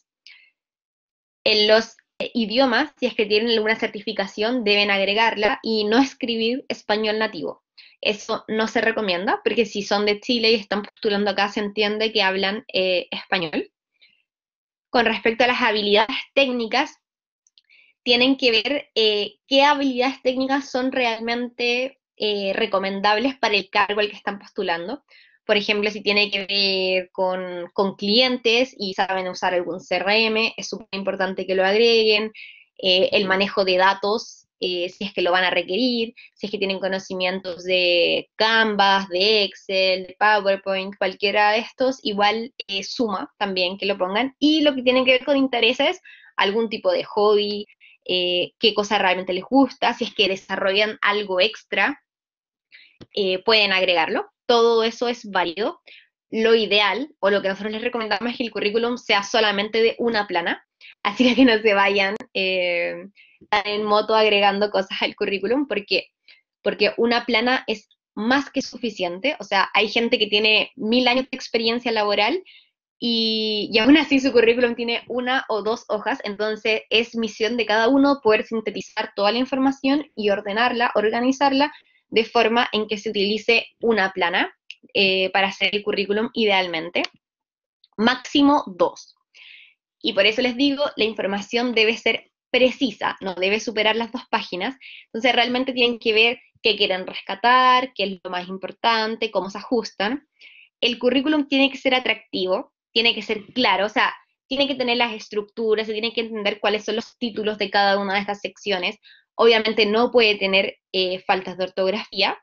S2: En los eh, idiomas, si es que tienen alguna certificación, deben agregarla y no escribir español nativo. Eso no se recomienda, porque si son de Chile y están postulando acá, se entiende que hablan eh, español. Con respecto a las habilidades técnicas, tienen que ver eh, qué habilidades técnicas son realmente eh, recomendables para el cargo al que están postulando. Por ejemplo, si tiene que ver con, con clientes y saben usar algún C R M, es súper importante que lo agreguen. Eh, el manejo de datos, eh, si es que lo van a requerir, si es que tienen conocimientos de Canvas, de Excel, de PowerPoint, cualquiera de estos, igual eh, suma también que lo pongan. Y lo que tiene que ver con intereses, algún tipo de hobby, eh, qué cosa realmente les gusta, si es que desarrollan algo extra, eh, pueden agregarlo. Todo eso es válido. Lo ideal, o lo que nosotros les recomendamos, es que el currículum sea solamente de una plana, así que no se vayan eh, en moto agregando cosas al currículum, porque, porque una plana es más que suficiente. O sea, hay gente que tiene mil años de experiencia laboral y, y aún así su currículum tiene una o dos hojas, entonces es misión de cada uno poder sintetizar toda la información y ordenarla, organizarla de forma en que se utilice una plana eh, para hacer el currículum idealmente, máximo dos. Y por eso les digo, la información debe ser precisa, no debe superar las dos páginas, entonces realmente tienen que ver qué quieren rescatar, qué es lo más importante, cómo se ajustan. El currículum tiene que ser atractivo, tiene que ser claro, o sea, tiene que tener las estructuras, se tiene que entender cuáles son los títulos de cada una de estas secciones. Obviamente no puede tener eh, faltas de ortografía.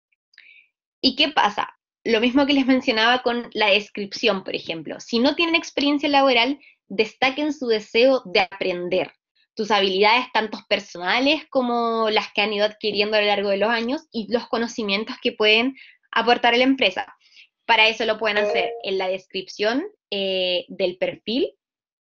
S2: ¿Y qué pasa? Lo mismo que les mencionaba con la descripción, por ejemplo. Si no tienen experiencia laboral, destaquen su deseo de aprender, tus habilidades tanto personales como las que han ido adquiriendo a lo largo de los años y los conocimientos que pueden aportar a la empresa. Para eso lo pueden hacer en la descripción eh, del perfil.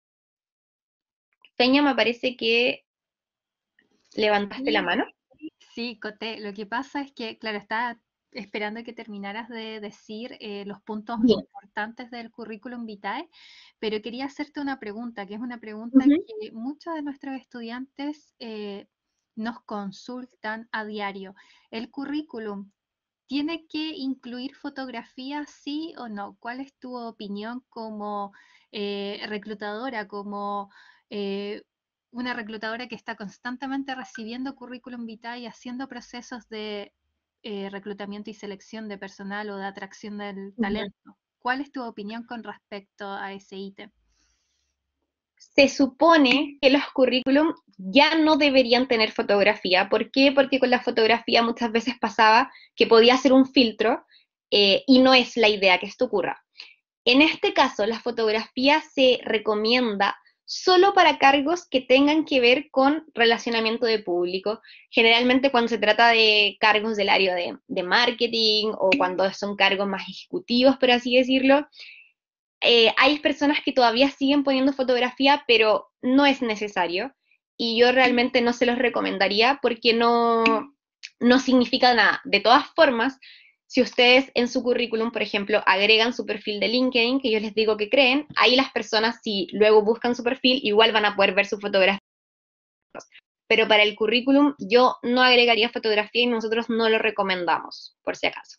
S2: Peña, me parece que levantaste la
S1: Sí,
S2: mano.
S1: sí, Coté, lo que pasa es que, claro, estaba esperando que terminaras de decir eh, los puntos
S2: Bien.
S1: importantes del currículum vitae, pero quería hacerte una pregunta, que es una pregunta
S2: Ujú.
S1: que muchos de nuestros estudiantes eh, nos consultan a diario. ¿El currículum tiene que incluir fotografías, sí o no? ¿Cuál es tu opinión como eh, reclutadora, como eh, una reclutadora que está constantemente recibiendo currículum vitae y haciendo procesos de eh, reclutamiento y selección de personal o de atracción del
S2: Ujú.
S1: talento? ¿Cuál es tu opinión con respecto a ese ítem?
S2: Se supone que los currículum ya no deberían tener fotografía. ¿Por qué? Porque con la fotografía muchas veces pasaba que podía ser un filtro eh, y no es la idea que esto ocurra. En este caso, la fotografía se recomienda solo para cargos que tengan que ver con relacionamiento de público. Generalmente cuando se trata de cargos del área de, de marketing o cuando son cargos más ejecutivos, por así decirlo, eh, hay personas que todavía siguen poniendo fotografía, pero no es necesario. Y yo realmente no se los recomendaría porque no, no significa nada. De todas formas, si ustedes en su currículum, por ejemplo, agregan su perfil de LinkedIn, que yo les digo que creen, ahí las personas, si luego buscan su perfil, igual van a poder ver su fotografía. Pero para el currículum yo no agregaría fotografía y nosotros no lo recomendamos, por si acaso.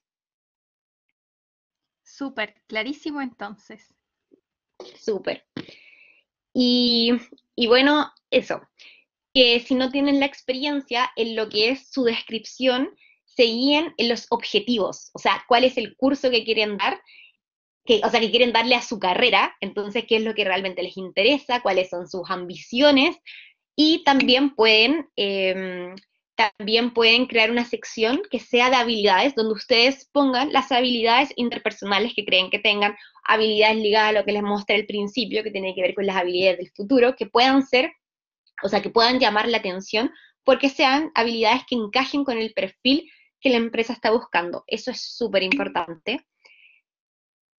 S1: Súper, clarísimo entonces.
S2: Súper. Y, y bueno, eso. Que si no tienen la experiencia en lo que es su descripción, se guíen en los objetivos, o sea, cuál es el curso que quieren dar, que, o sea, que quieren darle a su carrera, entonces qué es lo que realmente les interesa, cuáles son sus ambiciones, y también pueden, eh, también pueden crear una sección que sea de habilidades, donde ustedes pongan las habilidades interpersonales que creen que tengan, habilidades ligadas a lo que les mostré al principio, que tiene que ver con las habilidades del futuro, que puedan ser, o sea, que puedan llamar la atención porque sean habilidades que encajen con el perfil que la empresa está buscando. Eso es súper importante.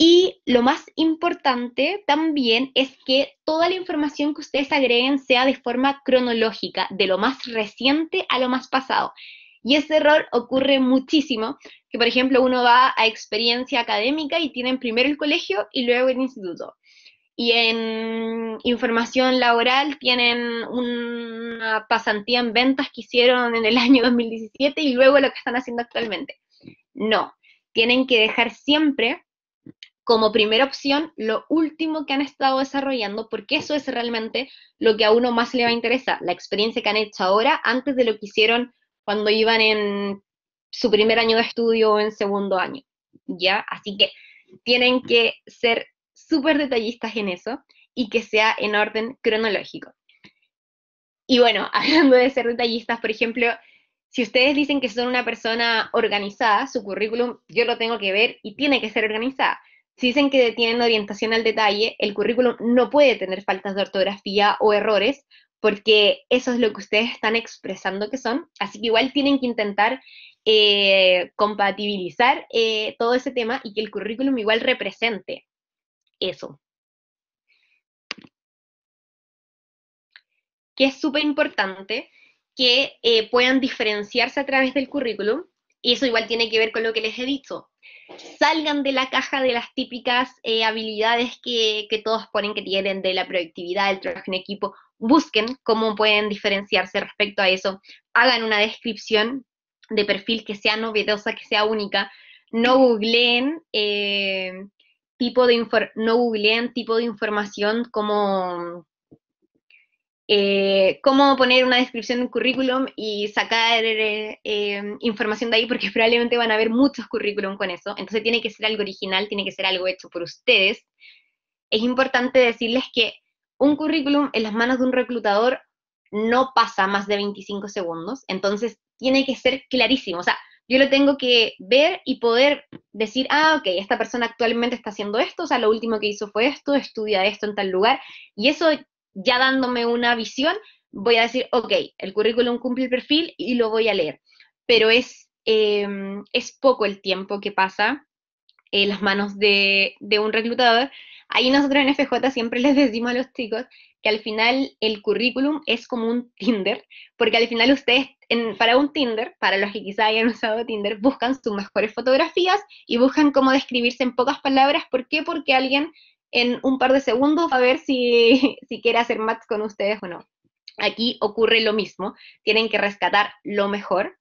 S2: Y lo más importante también es que toda la información que ustedes agreguen sea de forma cronológica, de lo más reciente a lo más pasado. Y ese error ocurre muchísimo, que por ejemplo uno va a experiencia académica y tienen primero el colegio y luego el instituto. Y en información laboral tienen una pasantía en ventas que hicieron en el año dos mil diecisiete y luego lo que están haciendo actualmente. No, tienen que dejar siempre como primera opción lo último que han estado desarrollando, porque eso es realmente lo que a uno más le va a interesar, la experiencia que han hecho ahora antes de lo que hicieron cuando iban en su primer año de estudio o en segundo año, ¿ya? Así que tienen que ser súper detallistas en eso y que sea en orden cronológico. Y bueno, hablando de ser detallistas, por ejemplo, si ustedes dicen que son una persona organizada, su currículum yo lo tengo que ver y tiene que ser organizada. Si dicen que tienen orientación al detalle, el currículum no puede tener faltas de ortografía o errores, porque eso es lo que ustedes están expresando que son. Así que igual tienen que intentar eh, compatibilizar eh, todo ese tema y que el currículum igual represente eso. Que es súper importante que eh, puedan diferenciarse a través del currículum, y eso igual tiene que ver con lo que les he dicho. Salgan de la caja de las típicas eh, habilidades que, que todos ponen que tienen de la productividad, el trabajo en equipo, busquen cómo pueden diferenciarse respecto a eso, hagan una descripción de perfil que sea novedosa, que sea única, no googleen eh, tipo de no googleen tipo de información como eh, cómo poner una descripción de un currículum y sacar eh, eh, información de ahí, porque probablemente van a haber muchos currículum con eso. Entonces tiene que ser algo original, tiene que ser algo hecho por ustedes. Es importante decirles que un currículum en las manos de un reclutador no pasa más de veinticinco segundos, entonces tiene que ser clarísimo. O sea, yo lo tengo que ver y poder decir, ah, ok, esta persona actualmente está haciendo esto, o sea, lo último que hizo fue esto, estudia esto en tal lugar, y eso ya dándome una visión, voy a decir, ok, el currículum cumple el perfil y lo voy a leer. Pero es, eh, es poco el tiempo que pasa en las manos de, de un reclutador. Ahí nosotros en F J siempre les decimos a los chicos que al final el currículum es como un Tinder, porque al final ustedes, en, para un Tinder, para los que quizá hayan usado Tinder, buscan sus mejores fotografías y buscan cómo describirse en pocas palabras. ¿Por qué? Porque alguien en un par de segundos va a ver si, si quiere hacer match con ustedes o no. Aquí ocurre lo mismo, tienen que rescatar lo mejor.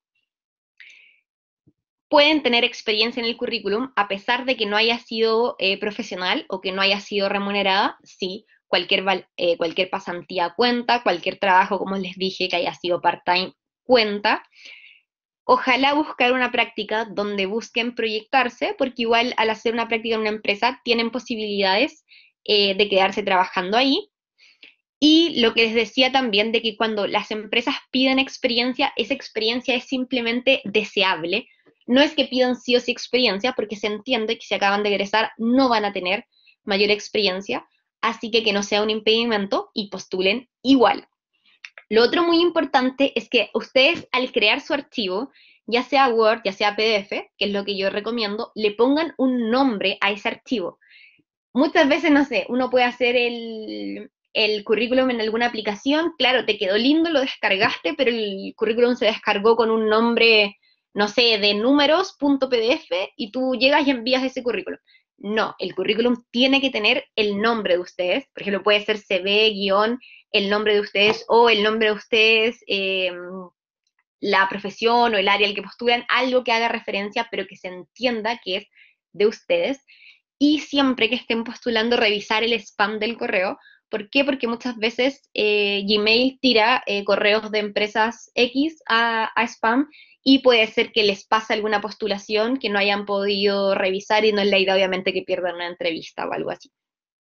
S2: Pueden tener experiencia en el currículum a pesar de que no haya sido eh, profesional o que no haya sido remunerada, sí, cualquier, eh, cualquier pasantía cuenta, cualquier trabajo, como les dije, que haya sido part-time cuenta. Ojalá buscar una práctica donde busquen proyectarse, porque igual al hacer una práctica en una empresa tienen posibilidades eh, de quedarse trabajando ahí. Y lo que les decía también de que cuando las empresas piden experiencia, esa experiencia es simplemente deseable. No es que pidan sí o sí experiencia, porque se entiende que si acaban de egresar no van a tener mayor experiencia, así que que no sea un impedimento y postulen igual. Lo otro muy importante es que ustedes al crear su archivo, ya sea Word, ya sea P D F, que es lo que yo recomiendo, le pongan un nombre a ese archivo. Muchas veces, no sé, uno puede hacer el, el currículum en alguna aplicación, claro, te quedó lindo, lo descargaste, pero el currículum se descargó con un nombre, no sé, de números.pdf y tú llegas y envías ese currículum. No, el currículum tiene que tener el nombre de ustedes, por ejemplo, puede ser C V, guión, el nombre de ustedes o el nombre de ustedes, eh, la profesión o el área al que postulan, algo que haga referencia, pero que se entienda que es de ustedes. Y siempre que estén postulando, revisar el spam del correo. ¿Por qué? Porque muchas veces eh, Gmail tira eh, correos de empresas X a, a spam y puede ser que les pase alguna postulación que no hayan podido revisar y no es la idea obviamente que pierdan una entrevista o algo así.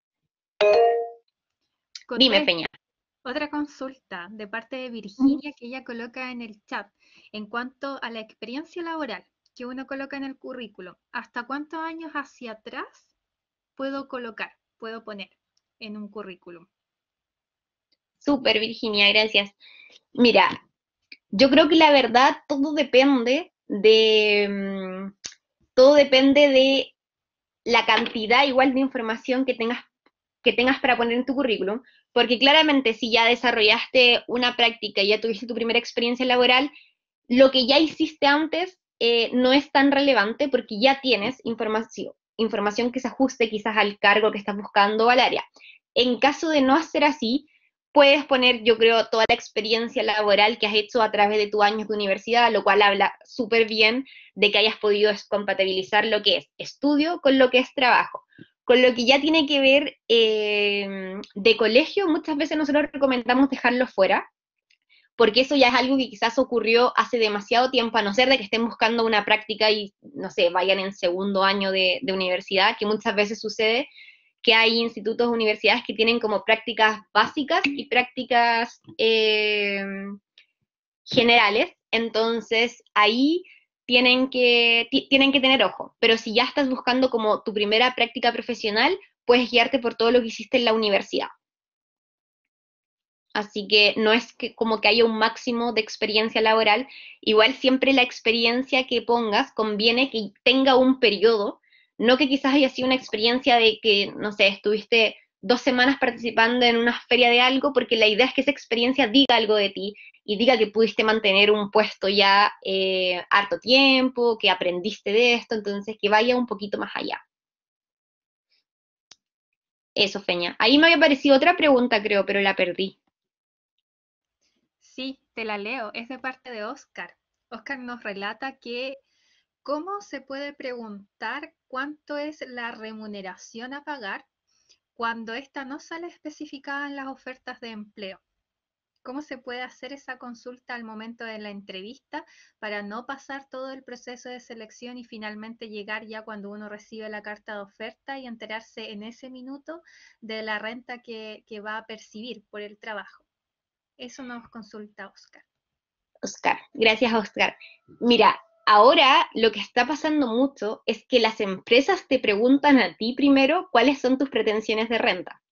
S2: Dime, Peña.
S1: Otra consulta de parte de Virginia que ella coloca en el chat en cuanto a la experiencia laboral que uno coloca en el currículum. ¿Hasta cuántos años hacia atrás puedo colocar, puedo poner en un currículum?
S2: Súper, Virginia, gracias. Mira, yo creo que la verdad todo depende de, todo depende de la cantidad igual de información que tengas, que tengas para poner en tu currículum, porque claramente si ya desarrollaste una práctica y ya tuviste tu primera experiencia laboral, lo que ya hiciste antes eh, no es tan relevante porque ya tienes información, información que se ajuste quizás al cargo que estás buscando o al área. En caso de no hacer así, puedes poner, yo creo, toda la experiencia laboral que has hecho a través de tus años de universidad, lo cual habla súper bien de que hayas podido compatibilizar lo que es estudio con lo que es trabajo. Con lo que ya tiene que ver eh, de colegio, muchas veces nosotros recomendamos dejarlo fuera, porque eso ya es algo que quizás ocurrió hace demasiado tiempo, a no ser de que estén buscando una práctica y, no sé, vayan en segundo año de, de universidad, que muchas veces sucede que hay institutos o universidades que tienen como prácticas básicas y prácticas eh, generales, entonces ahí tienen que, tienen que tener ojo, pero si ya estás buscando como tu primera práctica profesional, puedes guiarte por todo lo que hiciste en la universidad. Así que no es que como que haya un máximo de experiencia laboral, igual siempre la experiencia que pongas conviene que tenga un periodo, no que quizás haya sido una experiencia de que, no sé, estuviste dos semanas participando en una feria de algo, porque la idea es que esa experiencia diga algo de ti y diga que pudiste mantener un puesto ya eh, harto tiempo, que aprendiste de esto, entonces que vaya un poquito más allá. Eso, Feña. Ahí me había aparecido otra pregunta, creo, pero la perdí.
S1: Sí, te la leo. Es de parte de Oscar. Oscar nos relata que cómo se puede preguntar cuánto es la remuneración a pagar cuando esta no sale especificada en las ofertas de empleo. ¿Cómo se puede hacer esa consulta al momento de la entrevista para no pasar todo el proceso de selección y finalmente llegar ya cuando uno recibe la carta de oferta y enterarse en ese minuto de la renta que, que va a percibir por el trabajo? Eso nos consulta Oscar.
S2: Oscar, gracias Oscar. Mira, ahora lo que está pasando mucho es que las empresas te preguntan a ti primero cuáles son tus pretensiones de renta.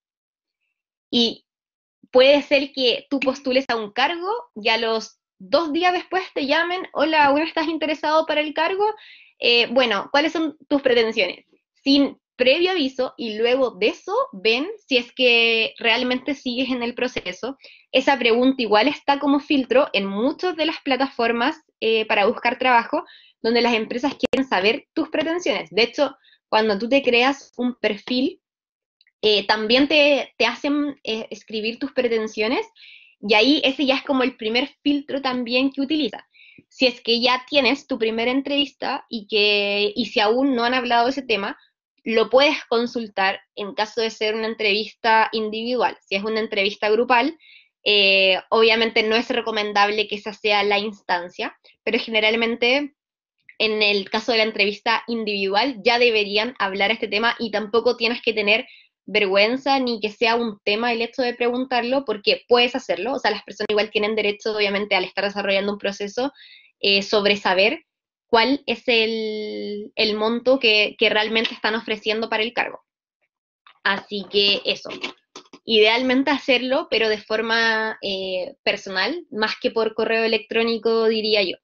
S2: Y puede ser que tú postules a un cargo y a los dos días después te llamen, hola, ¿aún estás interesado para el cargo? Eh, bueno, ¿cuáles son tus pretensiones? Sin previo aviso y luego de eso ven si es que realmente sigues en el proceso. Esa pregunta igual está como filtro en muchas de las plataformas eh, para buscar trabajo, donde las empresas quieren saber tus pretensiones. De hecho, cuando tú te creas un perfil, eh, también te, te hacen eh, escribir tus pretensiones y ahí ese ya es como el primer filtro también que utilizas. Si es que ya tienes tu primera entrevista y, que, y si aún no han hablado de ese tema, lo puedes consultar en caso de ser una entrevista individual. Si es una entrevista grupal, eh, obviamente no es recomendable que esa sea la instancia, pero generalmente en el caso de la entrevista individual ya deberían hablar este tema y tampoco tienes que tener vergüenza ni que sea un tema el hecho de preguntarlo porque puedes hacerlo, o sea, las personas igual tienen derecho, obviamente, al estar desarrollando un proceso eh, sobre saber cuál es el, el monto que, que realmente están ofreciendo para el cargo. Así que eso, idealmente hacerlo, pero de forma eh, personal, más que por correo electrónico, diría yo.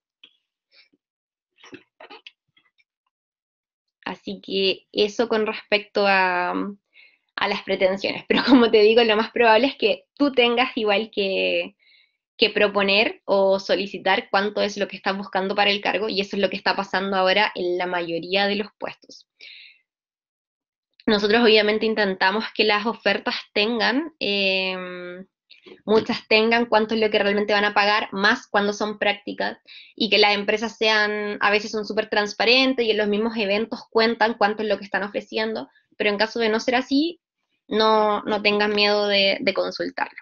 S2: Así que eso con respecto a, a las pretensiones. Pero como te digo, lo más probable es que tú tengas igual que, que proponer o solicitar cuánto es lo que estás buscando para el cargo, y eso es lo que está pasando ahora en la mayoría de los puestos. Nosotros obviamente intentamos que las ofertas tengan, eh, muchas tengan cuánto es lo que realmente van a pagar, más cuando son prácticas, y que las empresas sean, a veces son súper transparentes y en los mismos eventos cuentan cuánto es lo que están ofreciendo, pero en caso de no ser así, no, no tengan miedo de, de consultarlo.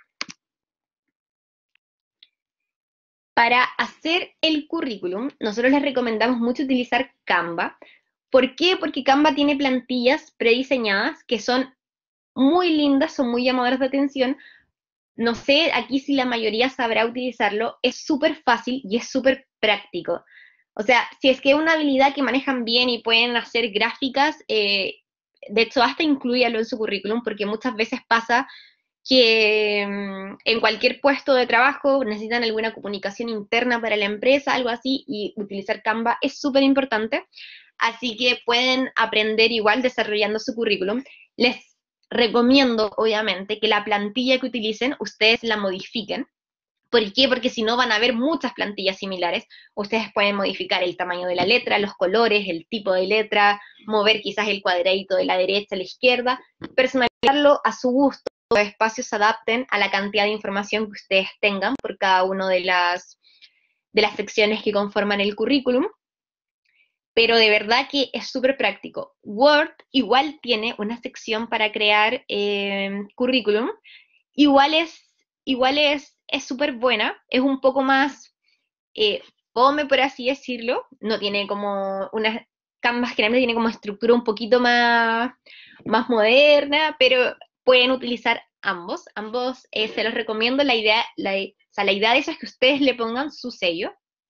S2: Para hacer el currículum, nosotros les recomendamos mucho utilizar Canva. ¿Por qué? Porque Canva tiene plantillas prediseñadas que son muy lindas, son muy llamadoras de atención. No sé aquí si la mayoría sabrá utilizarlo, es súper fácil y es súper práctico. O sea, si es que es una habilidad que manejan bien y pueden hacer gráficas, eh, de hecho hasta incluyalo en su currículum, porque muchas veces pasa que mm, en cualquier puesto de trabajo necesitan alguna comunicación interna para la empresa, algo así, y utilizar Canva es súper importante. así que pueden aprender igual desarrollando su currículum. Les recomiendo, obviamente, que la plantilla que utilicen, ustedes la modifiquen. ¿Por qué? Porque si no van a haber muchas plantillas similares. Ustedes pueden modificar el tamaño de la letra, los colores, el tipo de letra, mover quizás el cuadradito de la derecha a la izquierda, personalizarlo a su gusto. Los espacios se adapten a la cantidad de información que ustedes tengan por cada una de las, de las secciones que conforman el currículum. Pero de verdad que es súper práctico. Word igual tiene una sección para crear eh, currículum. Igual es igual es es súper buena, es un poco más eh, fome, por así decirlo, no tiene como una Canvas generalmente tiene como estructura un poquito más, más moderna, pero pueden utilizar ambos, ambos eh, se los recomiendo, la idea, la, o sea, la idea de eso es que ustedes le pongan su sello.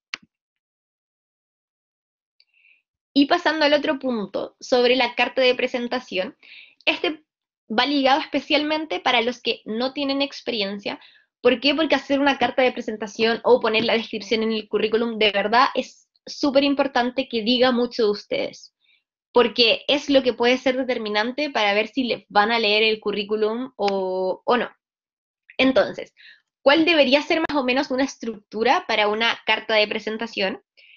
S2: Y pasando al otro punto, sobre la carta de presentación, este va ligado especialmente para los que no tienen experiencia. ¿Por qué? Porque hacer una carta de presentación o poner la descripción en el currículum de verdad es súper importante que diga mucho de ustedes, porque es lo que puede ser determinante para ver si les van a leer el currículum o, o no. Entonces, ¿cuál debería ser más o menos una estructura para una carta de presentación?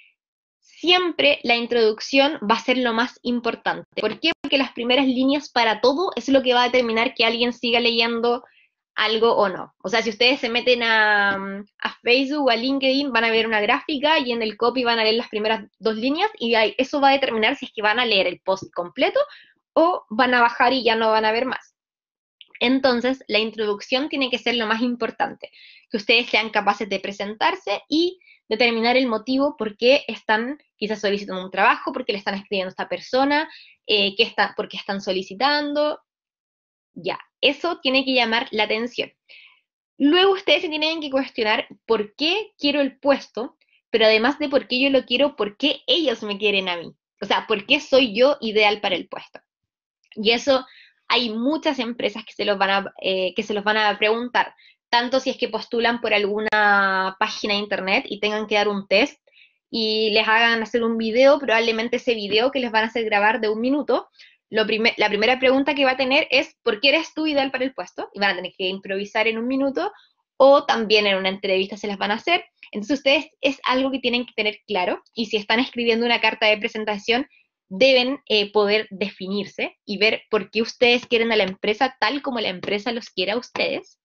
S2: Siempre la introducción va a ser lo más importante. ¿Por qué? Porque las primeras líneas para todo es lo que va a determinar que alguien siga leyendo algo o no. O sea, si ustedes se meten a, a Facebook o a LinkedIn, van a ver una gráfica y en el copy van a leer las primeras dos líneas y eso va a determinar si es que van a leer el post completo o van a bajar y ya no van a ver más. Entonces, la introducción tiene que ser lo más importante, que ustedes sean capaces de presentarse y determinar el motivo por qué están quizás solicitando un trabajo, por qué le están escribiendo a esta persona, eh, qué está, por qué están solicitando. Ya, eso tiene que llamar la atención. Luego ustedes se tienen que cuestionar por qué quiero el puesto, pero además de por qué yo lo quiero, por qué ellos me quieren a mí. O sea, por qué soy yo ideal para el puesto. Y eso hay muchas empresas que se los van a, eh, que se los van a preguntar, tanto si es que postulan por alguna página de internet y tengan que dar un test y les hagan hacer un video, probablemente ese video que les van a hacer grabar de un minuto, lo primer, la primera pregunta que va a tener es ¿por qué eres tú ideal para el puesto? Y van a tener que improvisar en un minuto, o también en una entrevista se las van a hacer. Entonces ustedes es algo que tienen que tener claro, y si están escribiendo una carta de presentación, deben eh, poder definirse y ver por qué ustedes quieren a la empresa tal como la empresa los quiere a ustedes.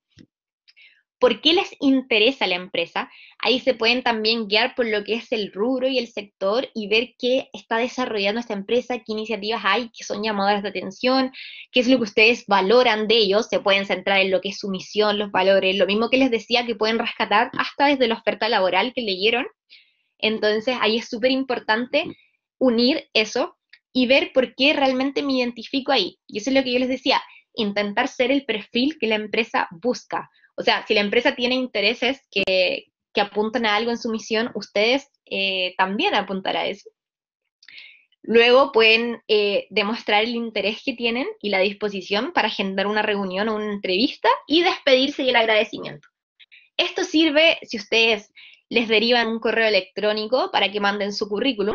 S2: ¿Por qué les interesa la empresa? Ahí se pueden también guiar por lo que es el rubro y el sector y ver qué está desarrollando esta empresa, qué iniciativas hay que son llamadoras de atención, qué es lo que ustedes valoran de ellos. Se pueden centrar en lo que es su misión, los valores, lo mismo que les decía que pueden rescatar hasta desde la oferta laboral que leyeron. Entonces ahí es súper importante unir eso y ver por qué realmente me identifico ahí. Y eso es lo que yo les decía, intentar ser el perfil que la empresa busca. O sea, si la empresa tiene intereses que, que apuntan a algo en su misión, ustedes eh, también apuntar a eso. Luego pueden eh, demostrar el interés que tienen y la disposición para agendar una reunión o una entrevista y despedirse y el agradecimiento. Esto sirve si ustedes les derivan un correo electrónico para que manden su currículum.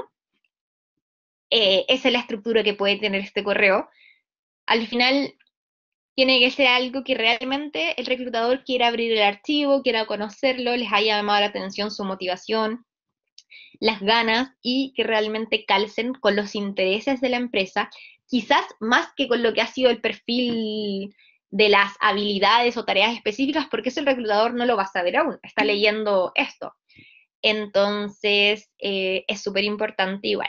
S2: Eh, esa es la estructura que puede tener este correo. Al final tiene que ser algo que realmente el reclutador quiera abrir el archivo, quiera conocerlo, les haya llamado la atención su motivación, las ganas, y que realmente calcen con los intereses de la empresa, quizás más que con lo que ha sido el perfil de las habilidades o tareas específicas, porque eso el reclutador no lo va a saber aún, está leyendo esto. Entonces, eh, es súper importante igual.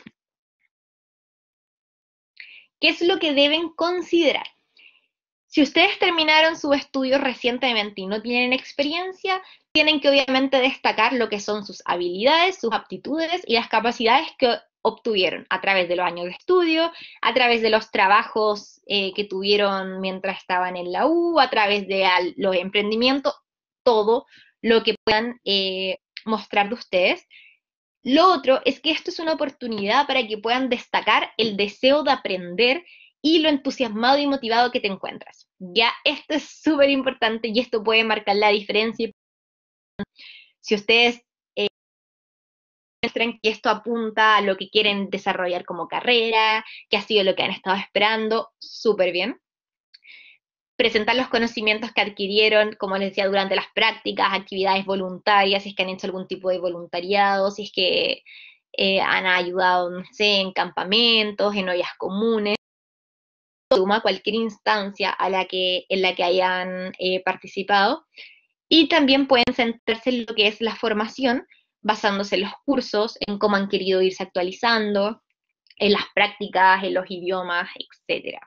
S2: ¿Qué es lo que deben considerar? Si ustedes terminaron sus estudios recientemente y no tienen experiencia, tienen que obviamente destacar lo que son sus habilidades, sus aptitudes y las capacidades que obtuvieron a través de los años de estudio, a través de los trabajos eh, que tuvieron mientras estaban en la U, a través de al, los emprendimientos, todo lo que puedan eh, mostrar de ustedes. Lo otro es que esto es una oportunidad para que puedan destacar el deseo de aprender y lo entusiasmado y motivado que te encuentras. Ya, esto es súper importante y esto puede marcar la diferencia. Si ustedes muestren que esto apunta a lo que quieren desarrollar como carrera, que ha sido lo que han estado esperando, súper bien. Presentar los conocimientos que adquirieron, como les decía, durante las prácticas, actividades voluntarias, si es que han hecho algún tipo de voluntariado, si es que eh, han ayudado, no sé, en campamentos, en ollas comunes, suma cualquier instancia a la que, en la que hayan eh, participado. Y también pueden centrarse en lo que es la formación, basándose en los cursos, en cómo han querido irse actualizando, en las prácticas, en los idiomas, etcétera.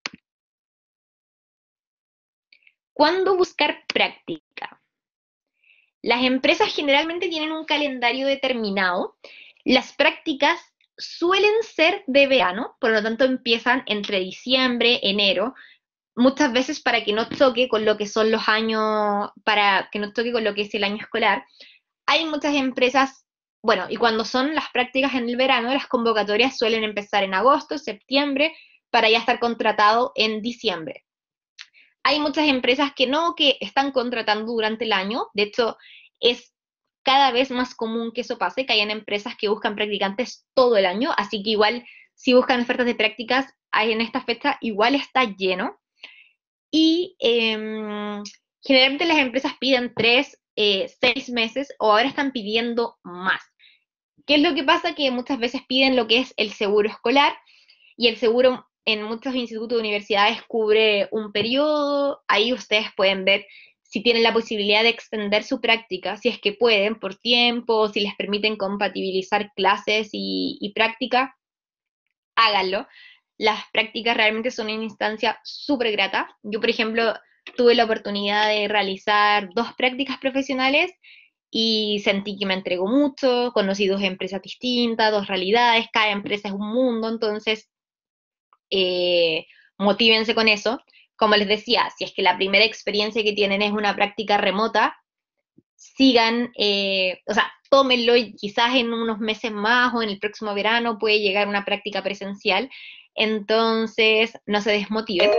S2: ¿Cuándo buscar práctica? Las empresas generalmente tienen un calendario determinado. Las prácticas suelen ser de verano, por lo tanto empiezan entre diciembre, enero, muchas veces para que no choque con lo que son los años, para que no choque con lo que es el año escolar. Hay muchas empresas, bueno, y cuando son las prácticas en el verano, las convocatorias suelen empezar en agosto, septiembre, para ya estar contratado en diciembre. Hay muchas empresas que no, que están contratando durante el año, de hecho, es cada vez más común que eso pase, que hayan empresas que buscan practicantes todo el año, así que igual, si buscan ofertas de prácticas, hay en esta fecha, igual está lleno. Y eh, generalmente las empresas piden tres, eh, seis meses, o ahora están pidiendo más. ¿Qué es lo que pasa? Que muchas veces piden lo que es el seguro escolar, y el seguro en muchos institutos de universidades cubre un periodo. Ahí ustedes pueden ver si tienen la posibilidad de extender su práctica, si es que pueden, por tiempo, si les permiten compatibilizar clases y, y práctica, háganlo. Las prácticas realmente son una instancia súper grata. Yo, por ejemplo, tuve la oportunidad de realizar dos prácticas profesionales y sentí que me entregó mucho, conocí dos empresas distintas, dos realidades, cada empresa es un mundo, entonces eh, motívense con eso. Como les decía, si es que la primera experiencia que tienen es una práctica remota, sigan, eh, o sea, tómenlo y quizás en unos meses más o en el próximo verano puede llegar una práctica presencial, entonces no se desmotiven.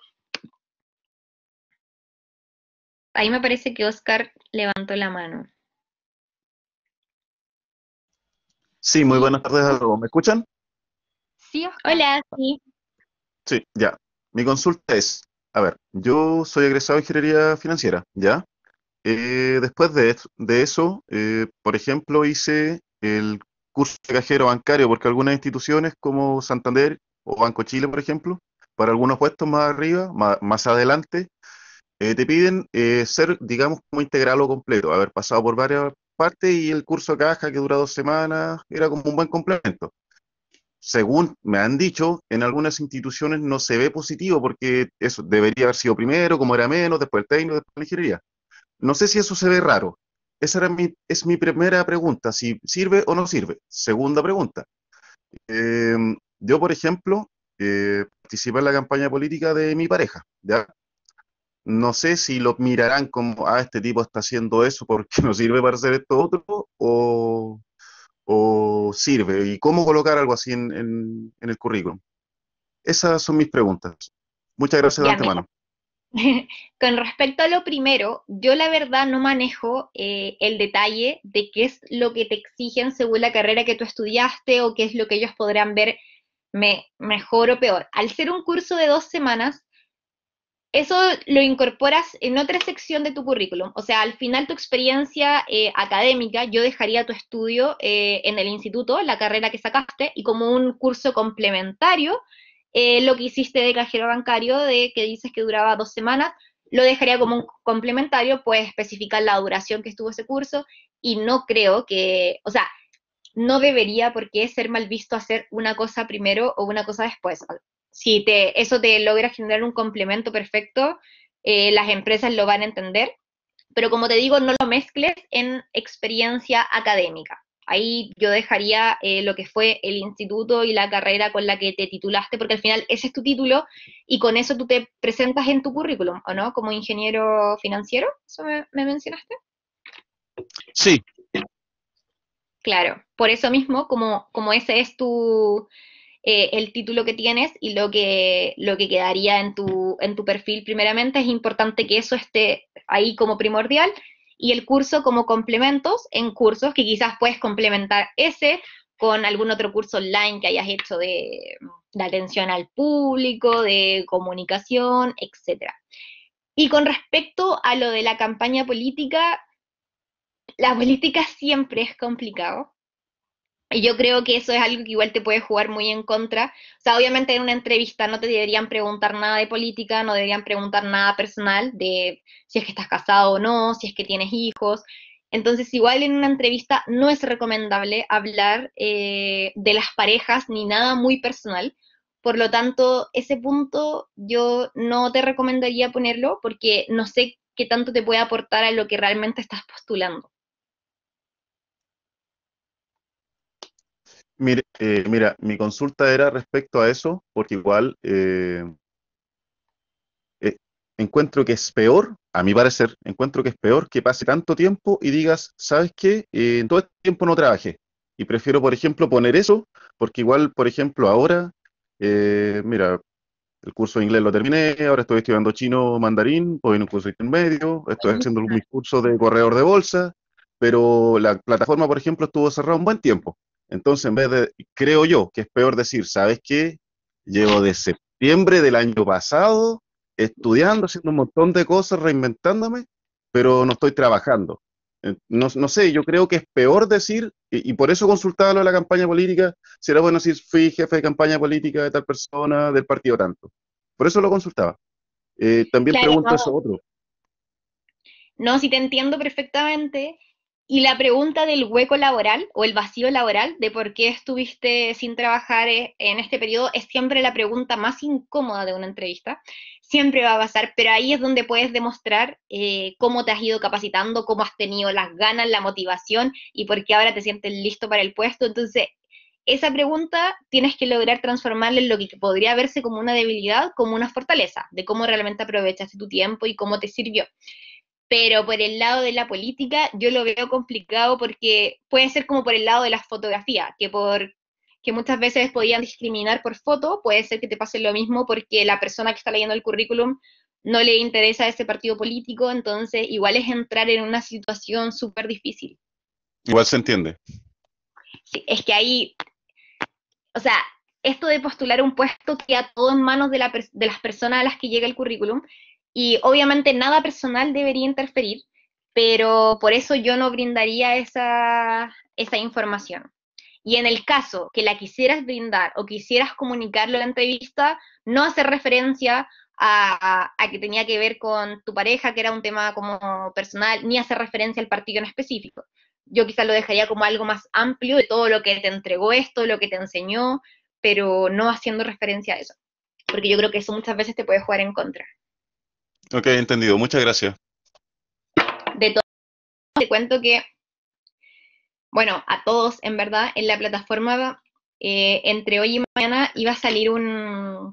S2: Ahí me parece que Oscar levantó la mano.
S3: Sí, muy buenas tardes a todos. ¿Me escuchan?
S1: Sí, Oscar.
S2: Hola, sí.
S3: Sí, ya. Mi consulta es, a ver, yo soy egresado de ingeniería financiera, ¿ya? Eh, después de, es- de eso, eh, por ejemplo, hice el curso de cajero bancario, porque algunas instituciones como Santander o Banco Chile, por ejemplo, para algunos puestos más arriba, más, más adelante, eh, te piden eh, ser, digamos, como integral o completo, haber pasado por varias partes y el curso de caja que dura dos semanas era como un buen complemento. Según me han dicho, en algunas instituciones no se ve positivo porque eso debería haber sido primero, como era menos, después el técnico, después la ingeniería. No sé si eso se ve raro. Esa era mi, es mi primera pregunta, si sirve o no sirve. Segunda pregunta. eh, yo, por ejemplo, eh, participé en la campaña política de mi pareja, ¿ya? No sé si lo mirarán como, ah, este tipo está haciendo eso porque no sirve para hacer esto otro, o, o sirve, y cómo colocar algo así en, en en el currículum. Esas son mis preguntas. Muchas gracias de
S2: Ya, mira.
S3: antemano.
S2: Con respecto a lo primero, yo la verdad no manejo eh, el detalle de qué es lo que te exigen según la carrera que tú estudiaste o qué es lo que ellos podrán ver me, mejor o peor. Al ser un curso de dos semanas, eso lo incorporas en otra sección de tu currículum. O sea, al final tu experiencia eh, académica, yo dejaría tu estudio eh, en el instituto, la carrera que sacaste, y como un curso complementario, eh, lo que hiciste de cajero bancario, de que dices que duraba dos semanas, lo dejaría como un complementario, puedes especificar la duración que estuvo ese curso, y no creo que, o sea, no debería por qué ser mal visto hacer una cosa primero o una cosa después. Si te, eso te logra generar un complemento perfecto, eh, las empresas lo van a entender, pero como te digo, no lo mezcles en experiencia académica. Ahí yo dejaría eh, lo que fue el instituto y la carrera con la que te titulaste, porque al final ese es tu título y con eso tú te presentas en tu currículum, ¿o no? Como ingeniero financiero, ¿eso me, me mencionaste?
S3: Sí,
S2: Claro, por eso mismo, como, como ese es tu, eh, el título que tienes y lo que, lo que quedaría en tu, en tu perfil primeramente, es importante que eso esté ahí como primordial y el curso como complementos en cursos que quizás puedes complementar ese con algún otro curso online que hayas hecho de, de atención al público, de comunicación, etcétera. Y con respecto a lo de la campaña política, la política siempre es complicado. Y yo creo que eso es algo que igual te puede jugar muy en contra. O sea, obviamente en una entrevista no te deberían preguntar nada de política, no deberían preguntar nada personal de si es que estás casado o no, si es que tienes hijos. Entonces, igual en una entrevista no es recomendable hablar eh, de las parejas ni nada muy personal. Por lo tanto, ese punto yo no te recomendaría ponerlo porque no sé qué tanto te puede aportar a lo que realmente estás postulando.
S3: Mire, eh, mira, mi consulta era respecto a eso, porque igual eh, eh, encuentro que es peor, a mi parecer, encuentro que es peor que pase tanto tiempo y digas, ¿sabes qué? Eh, en todo este tiempo no trabajé. Y prefiero, por ejemplo, poner eso, porque igual, por ejemplo, ahora, eh, mira, el curso de inglés lo terminé, ahora estoy estudiando chino mandarín, voy en un curso intermedio, estoy haciendo mis cursos de corredor de bolsa, pero la plataforma, por ejemplo, estuvo cerrada un buen tiempo. Entonces, en vez de, creo yo que es peor decir, ¿sabes qué? Llevo de septiembre del año pasado estudiando, haciendo un montón de cosas, reinventándome, pero no estoy trabajando. Eh, No, no sé, yo creo que es peor decir, y, y por eso consultaba lo de la campaña política, si era bueno decir fui jefe de campaña política de tal persona, del partido tanto. Por eso lo consultaba. Eh, también
S2: Claro,
S3: pregunto
S2: no,
S3: eso otro.
S2: no, sí te entiendo perfectamente. Y la pregunta del hueco laboral o el vacío laboral, de por qué estuviste sin trabajar eh, en este periodo, es siempre la pregunta más incómoda de una entrevista. Siempre va a pasar, pero ahí es donde puedes demostrar eh, cómo te has ido capacitando, cómo has tenido las ganas, la motivación y por qué ahora te sientes listo para el puesto. Entonces, esa pregunta tienes que lograr transformarla en lo que podría verse como una debilidad, como una fortaleza, de cómo realmente aprovechaste tu tiempo y cómo te sirvió. Pero por el lado de la política yo lo veo complicado porque puede ser como por el lado de la fotografía, que por que muchas veces podían discriminar por foto, puede ser que te pase lo mismo porque la persona que está leyendo el currículum no le interesa ese partido político, entonces igual es entrar en una situación súper difícil.
S3: Igual se entiende.
S2: Sí, es que ahí, o sea, esto de postular un puesto queda todo en manos de, la, de las personas a las que llega el currículum y obviamente nada personal debería interferir, pero por eso yo no brindaría esa, esa información. Y en el caso que la quisieras brindar o quisieras comunicarlo en la entrevista, no hacer referencia a, a, que tenía que ver con tu pareja, que era un tema como personal, ni hacer referencia al partido en específico. Yo quizás lo dejaría como algo más amplio de todo lo que te entregó esto, lo que te enseñó, pero no haciendo referencia a eso. Porque yo creo que eso muchas veces te puede jugar en contra.
S3: Ok, entendido. Muchas gracias.
S2: De todo, te cuento que, bueno, a todos, en verdad, en la plataforma, eh, entre hoy y mañana iba a salir un,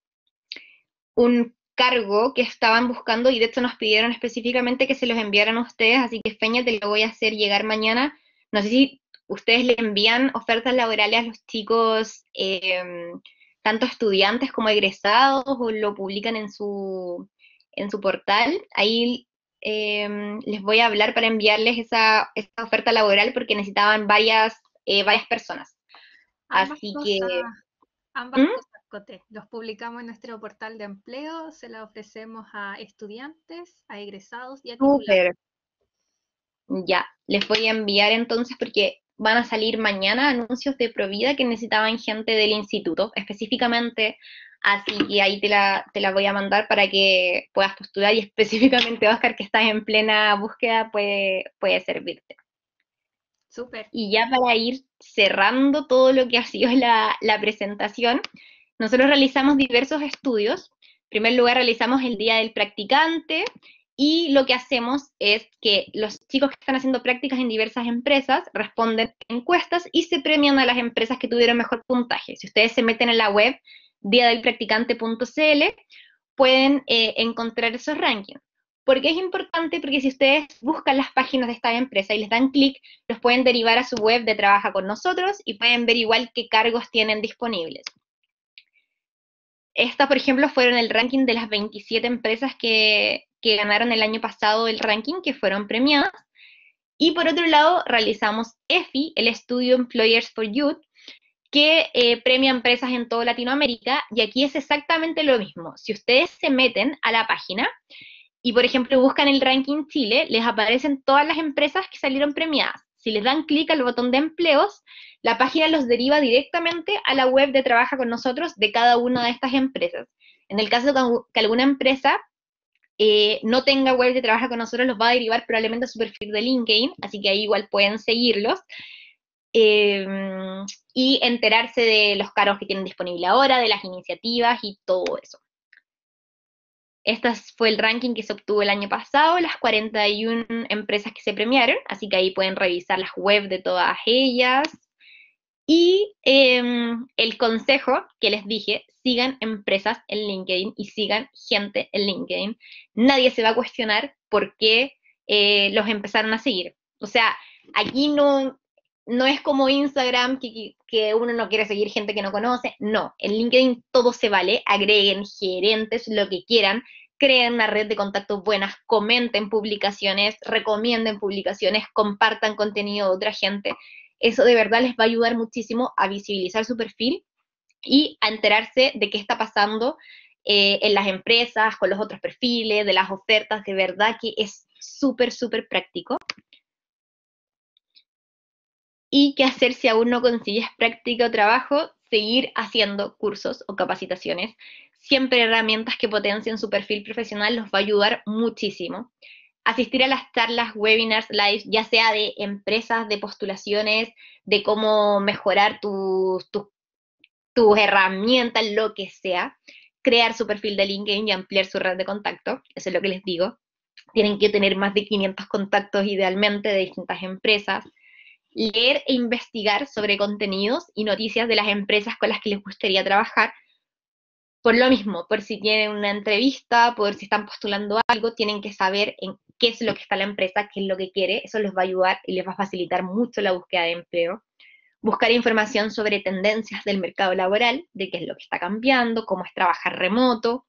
S2: un cargo que estaban buscando y de hecho nos pidieron específicamente que se los enviaran a ustedes, así que Feña, te lo voy a hacer llegar mañana. No sé si ustedes le envían ofertas laborales a los chicos, eh, tanto estudiantes como egresados, o lo publican en su, en su portal. Ahí eh, les voy a hablar para enviarles esa, esa oferta laboral porque necesitaban varias, eh, varias personas.
S1: Ambas
S2: Así que...
S1: cosas, ambas
S2: ¿Mm?
S1: cosas, Cote. Los publicamos en nuestro portal de empleo, se las ofrecemos a estudiantes, a egresados y a titulados.
S2: Súper. Ya, les voy a enviar entonces porque van a salir mañana anuncios de Provida que necesitaban gente del instituto específicamente, así que ahí te la, te la voy a mandar para que puedas postular y específicamente Oscar que estás en plena búsqueda puede, puede servirte.
S1: Súper.
S2: Y ya para ir cerrando todo lo que ha sido la, la presentación, nosotros realizamos diversos estudios. En primer lugar, realizamos el día del practicante y lo que hacemos es que los chicos que están haciendo prácticas en diversas empresas responden encuestas y se premian a las empresas que tuvieron mejor puntaje. Si ustedes se meten en la web día del practicante punto c l, pueden eh, encontrar esos rankings. ¿Por qué es importante? Porque si ustedes buscan las páginas de esta empresa y les dan clic, los pueden derivar a su web de Trabaja con nosotros y pueden ver igual qué cargos tienen disponibles. Estas, por ejemplo, fueron el ranking de las veintisiete empresas que, que ganaron el año pasado el ranking, que fueron premiadas. Y por otro lado, realizamos E F I, el estudio Employers for Youth, que eh, premia empresas en toda Latinoamérica, y aquí es exactamente lo mismo. Si ustedes se meten a la página y, por ejemplo, buscan el ranking Chile, les aparecen todas las empresas que salieron premiadas. Si les dan clic al botón de empleos, la página los deriva directamente a la web de Trabaja con Nosotros de cada una de estas empresas. En el caso de que alguna empresa eh, no tenga web de Trabaja con Nosotros, los va a derivar probablemente a su perfil de LinkedIn, así que ahí igual pueden seguirlos. Eh, y enterarse de los cargos que tienen disponible ahora, de las iniciativas y todo eso. Este fue el ranking que se obtuvo el año pasado, las cuarenta y una empresas que se premiaron, así que ahí pueden revisar las webs de todas ellas. Y eh, el consejo que les dije, sigan empresas en LinkedIn y sigan gente en LinkedIn. Nadie se va a cuestionar por qué eh, los empezaron a seguir. O sea, aquí no... No es como Instagram, que, que uno no quiere seguir gente que no conoce. No, en LinkedIn todo se vale. Agreguen gerentes, lo que quieran. Creen una red de contactos buenas. Comenten publicaciones, recomienden publicaciones, compartan contenido de otra gente. Eso de verdad les va a ayudar muchísimo a visibilizar su perfil y a enterarse de qué está pasando eh, en las empresas, con los otros perfiles, de las ofertas. De verdad que es súper, súper práctico. Y qué hacer si aún no consigues práctica o trabajo, seguir haciendo cursos o capacitaciones. Siempre herramientas que potencien su perfil profesional los va a ayudar muchísimo. Asistir a las charlas, webinars, live, ya sea de empresas, de postulaciones, de cómo mejorar tus tu, tu herramientas, lo que sea. Crear su perfil de LinkedIn y ampliar su red de contacto, eso es lo que les digo. Tienen que tener más de quinientos contactos idealmente de distintas empresas. Leer e investigar sobre contenidos y noticias de las empresas con las que les gustaría trabajar. Por lo mismo, por si tienen una entrevista, por si están postulando algo, tienen que saber en qué es lo que está la empresa, qué es lo que quiere. Eso les va a ayudar y les va a facilitar mucho la búsqueda de empleo. Buscar información sobre tendencias del mercado laboral, de qué es lo que está cambiando, cómo es trabajar remoto.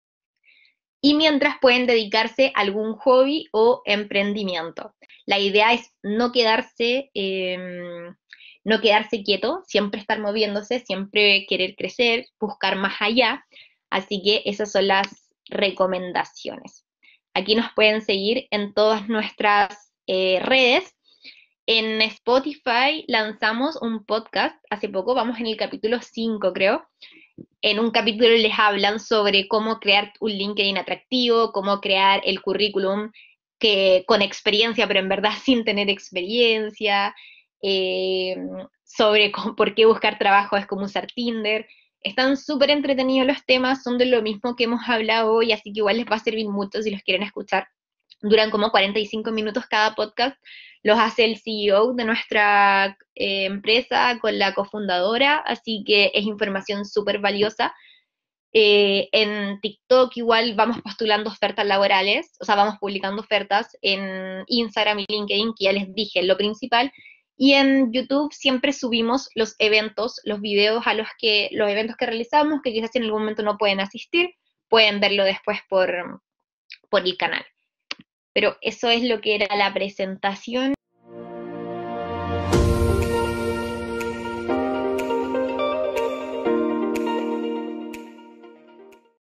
S2: Y mientras pueden dedicarse a algún hobby o emprendimiento. La idea es no quedarse, eh, no quedarse quieto, siempre estar moviéndose, siempre querer crecer, buscar más allá. Así que esas son las recomendaciones. Aquí nos pueden seguir en todas nuestras eh, redes. En Spotify lanzamos un podcast hace poco, vamos en el capítulo cinco, creo. En un capítulo les hablan sobre cómo crear un LinkedIn atractivo, cómo crear el currículum que, con experiencia, pero en verdad sin tener experiencia, eh, sobre cómo, por qué buscar trabajo es como usar Tinder. Están súper entretenidos los temas, son de lo mismo que hemos hablado hoy, así que igual les va a servir mucho si los quieren escuchar. Duran como cuarenta y cinco minutos cada podcast, los hace el C E O de nuestra eh, empresa con la cofundadora, así que es información súper valiosa. Eh, en TikTok igual vamos postulando ofertas laborales, o sea, vamos publicando ofertas en Instagram y LinkedIn, que ya les dije, lo principal. Y en YouTube siempre subimos los eventos, los videos a los que, los eventos que realizamos, que quizás en algún momento no pueden asistir, pueden verlo después por, por el canal. Pero eso es lo que era la presentación.